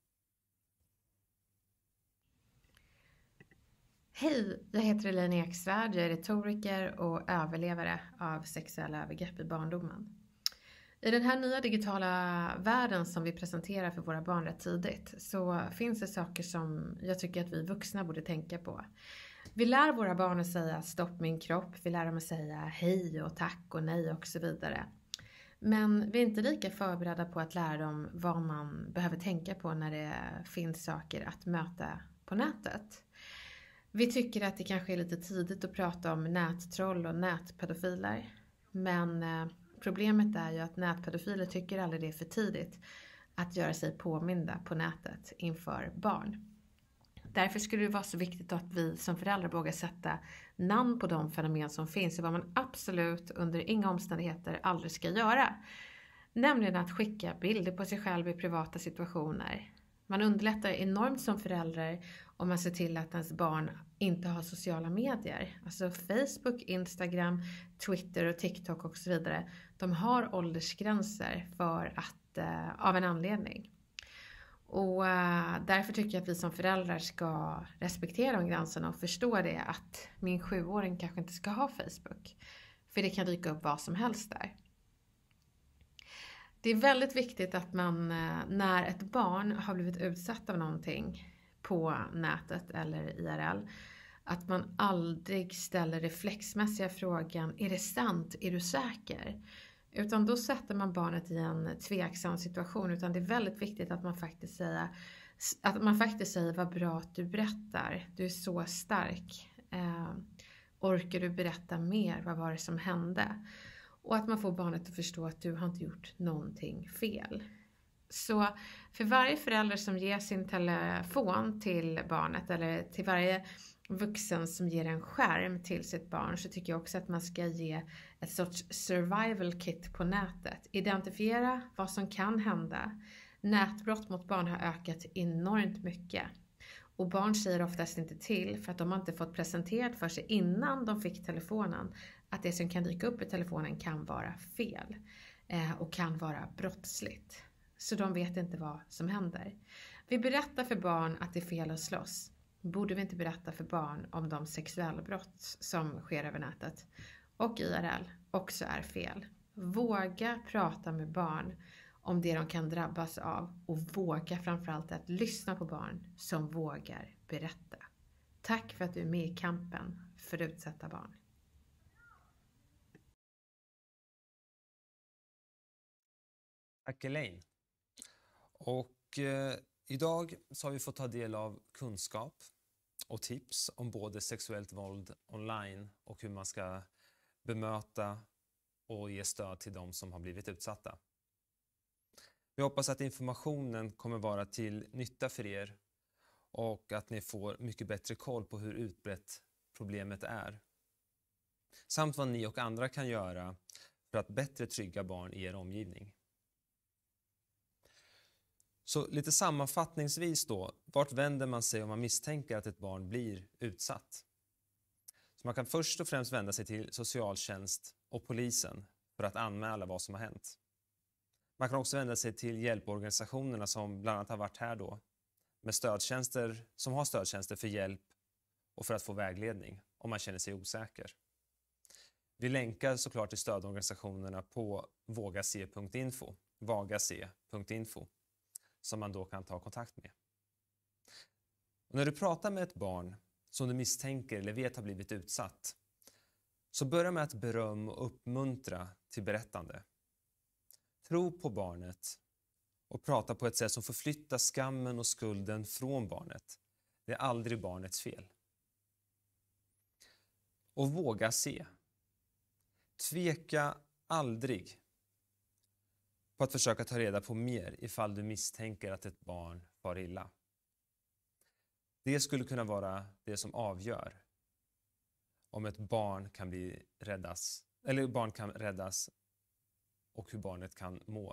Hej, jag heter Elaine Eksvärd. Jag är retoriker och överlevare av sexuella övergrepp i barndomen. I den här nya digitala världen som vi presenterar för våra barn rätt tidigt så finns det saker som jag tycker att vi vuxna borde tänka på. Vi lär våra barn att säga stopp min kropp, vi lär dem att säga hej och tack och nej och så vidare. Men vi är inte lika förberedda på att lära dem vad man behöver tänka på när det finns saker att möta på nätet. Vi tycker att det kanske är lite tidigt att prata om nättroll och nätpedofiler. Men problemet är ju att nätpedofiler tycker aldrig det är för tidigt att göra sig påminda på nätet inför barn. Därför skulle det vara så viktigt att vi som föräldrar vågar sätta namn på de fenomen som finns och vad man absolut under inga omständigheter aldrig ska göra. Nämligen att skicka bilder på sig själv i privata situationer. Man underlättar enormt som förälder om man ser till att ens barn inte har sociala medier. Alltså Facebook, Instagram, Twitter och TikTok och så vidare. De har åldersgränser för att, av en anledning. Och därför tycker jag att vi som föräldrar ska respektera de gränserna och förstå det att min 7-åring kanske inte ska ha Facebook. För det kan dyka upp vad som helst där. Det är väldigt viktigt att man när ett barn har blivit utsatt av någonting på nätet eller IRL, att man aldrig ställer reflexmässiga frågan, är det sant? Är du säker? Utan då sätter man barnet i en tveksam situation, utan det är väldigt viktigt att man faktiskt säger vad bra att du berättar. Du är så stark. Orkar du berätta mer? Vad var det som hände? Och att man får barnet att förstå att du har inte gjort någonting fel. Så för varje förälder som ger sin telefon till barnet eller till varje vuxen som ger en skärm till sitt barn, så tycker jag också att man ska ge ett sorts survival kit på nätet. Identifiera vad som kan hända. Nätbrott mot barn har ökat enormt mycket. Och barn säger oftast inte till för att de har inte fått presenterat för sig innan de fick telefonen att det som kan dyka upp i telefonen kan vara fel och kan vara brottsligt. Så de vet inte vad som händer. Vi berättar för barn att det är fel att slåss. Borde vi inte berätta för barn om de sexuella brott som sker över nätet och IRL också är fel? Våga prata med barn om det de kan drabbas av och våga framförallt att lyssna på barn som vågar berätta. Tack för att du är med i kampen för utsatta barn. Tack Elaine. Och idag så har vi fått ta del av kunskap och tips om både sexuellt våld online och hur man ska bemöta och ge stöd till de som har blivit utsatta. Vi hoppas att informationen kommer vara till nytta för er och att ni får mycket bättre koll på hur utbrett problemet är. Samt vad ni och andra kan göra för att bättre trygga barn i er omgivning. Så lite sammanfattningsvis då, vart vänder man sig om man misstänker att ett barn blir utsatt? Så man kan först och främst vända sig till socialtjänst och polisen för att anmäla vad som har hänt. Man kan också vända sig till hjälporganisationerna som bland annat har varit här då, med stödtjänster, som har stödtjänster för hjälp och för att få vägledning om man känner sig osäker. Vi länkar såklart till stödorganisationerna på vagase.info, som man då kan ta kontakt med. Och när du pratar med ett barn som du misstänker eller vet har blivit utsatt, så börja med att berömma och uppmuntra till berättande. Tro på barnet och prata på ett sätt som förflyttar skammen och skulden från barnet. Det är aldrig barnets fel. Och våga se. Tveka aldrig på att försöka ta reda på mer ifall du misstänker att ett barn far illa. Det skulle kunna vara det som avgör om ett barn kan räddas och hur barnet kan må.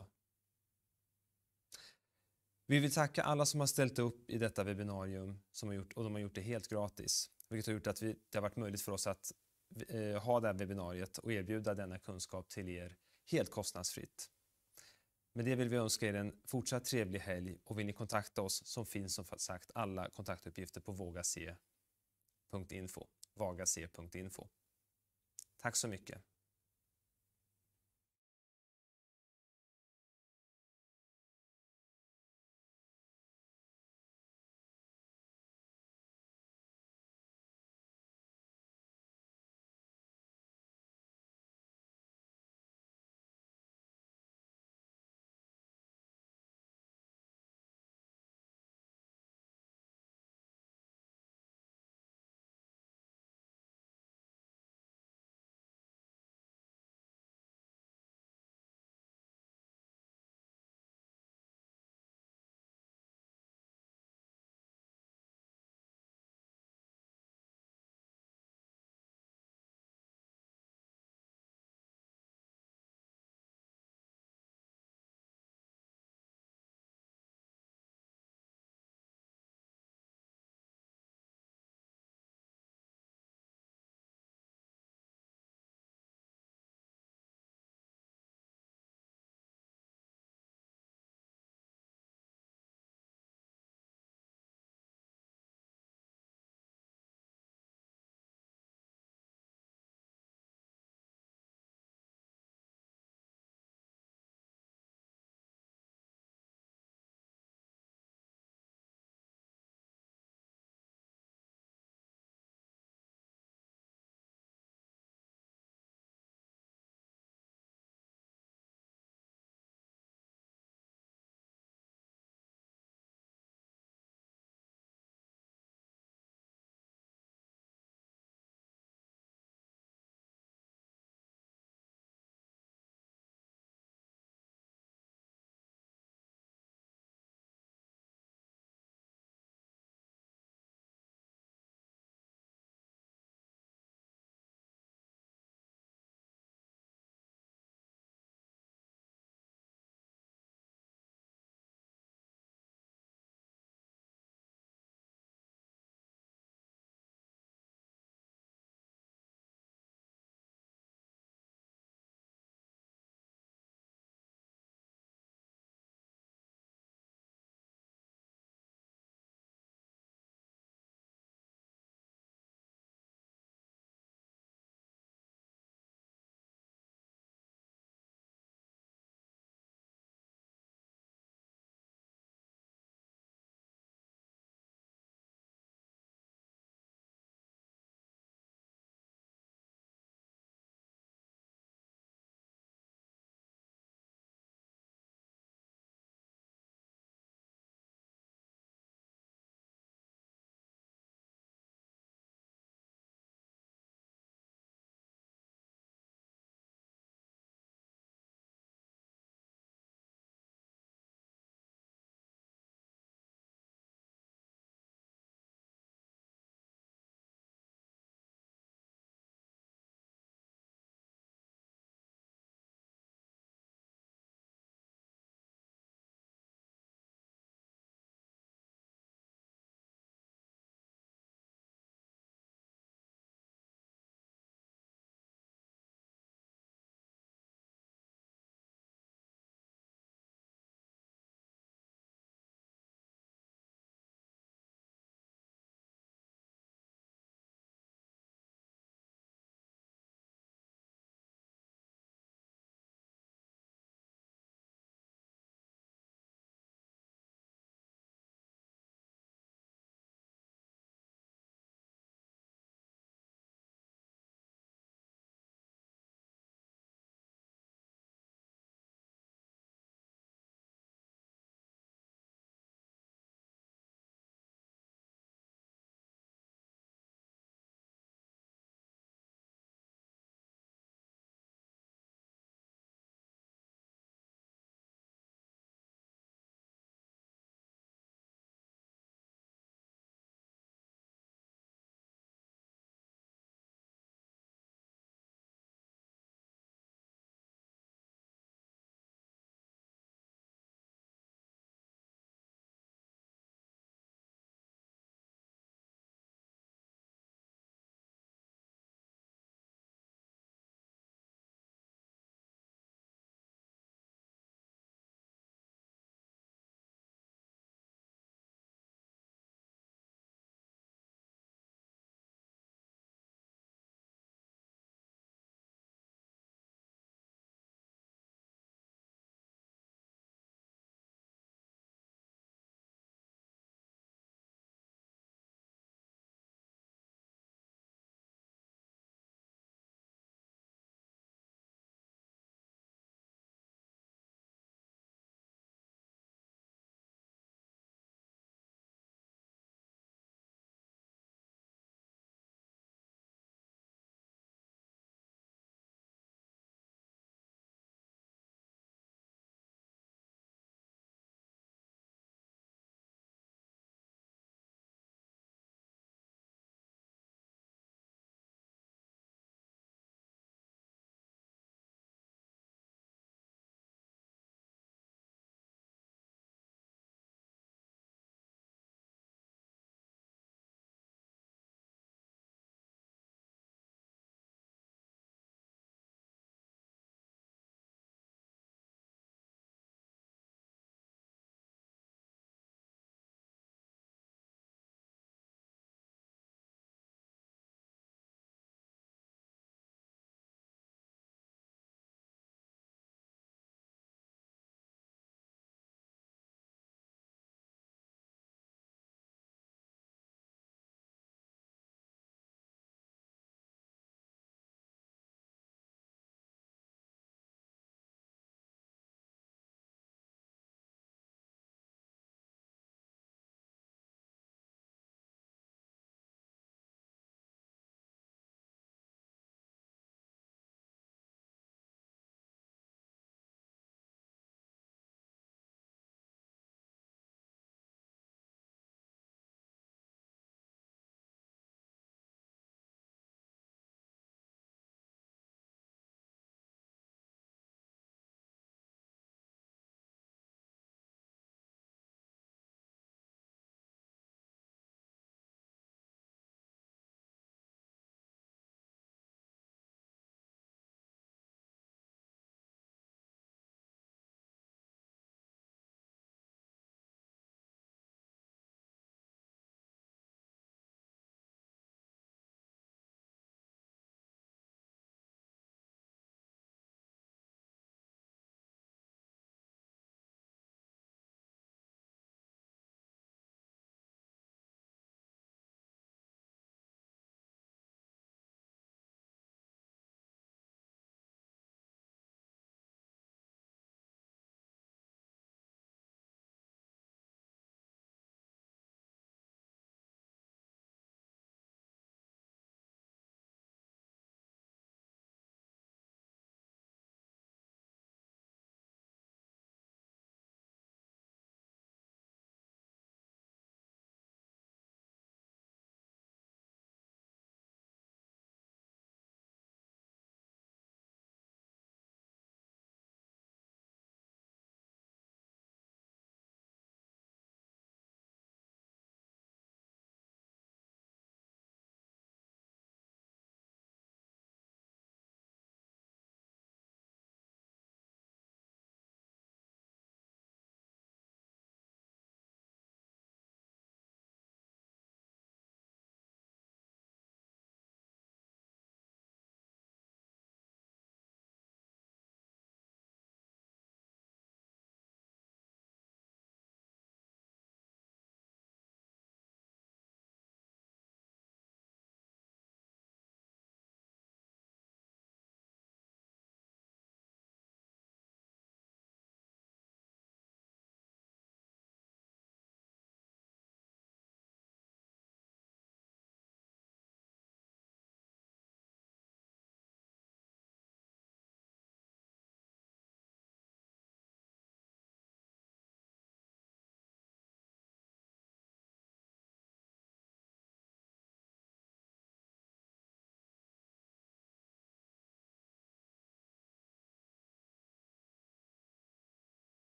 Vi vill tacka alla som har ställt upp i detta webbinarium och de har gjort det helt gratis. Vilket har gjort att det har varit möjligt för oss att ha det här webbinariet och erbjuda denna kunskap till er helt kostnadsfritt. Med det vill vi önska er en fortsatt trevlig helg, och vill ni kontakta oss så finns som sagt alla kontaktuppgifter på vagase.info. Tack så mycket.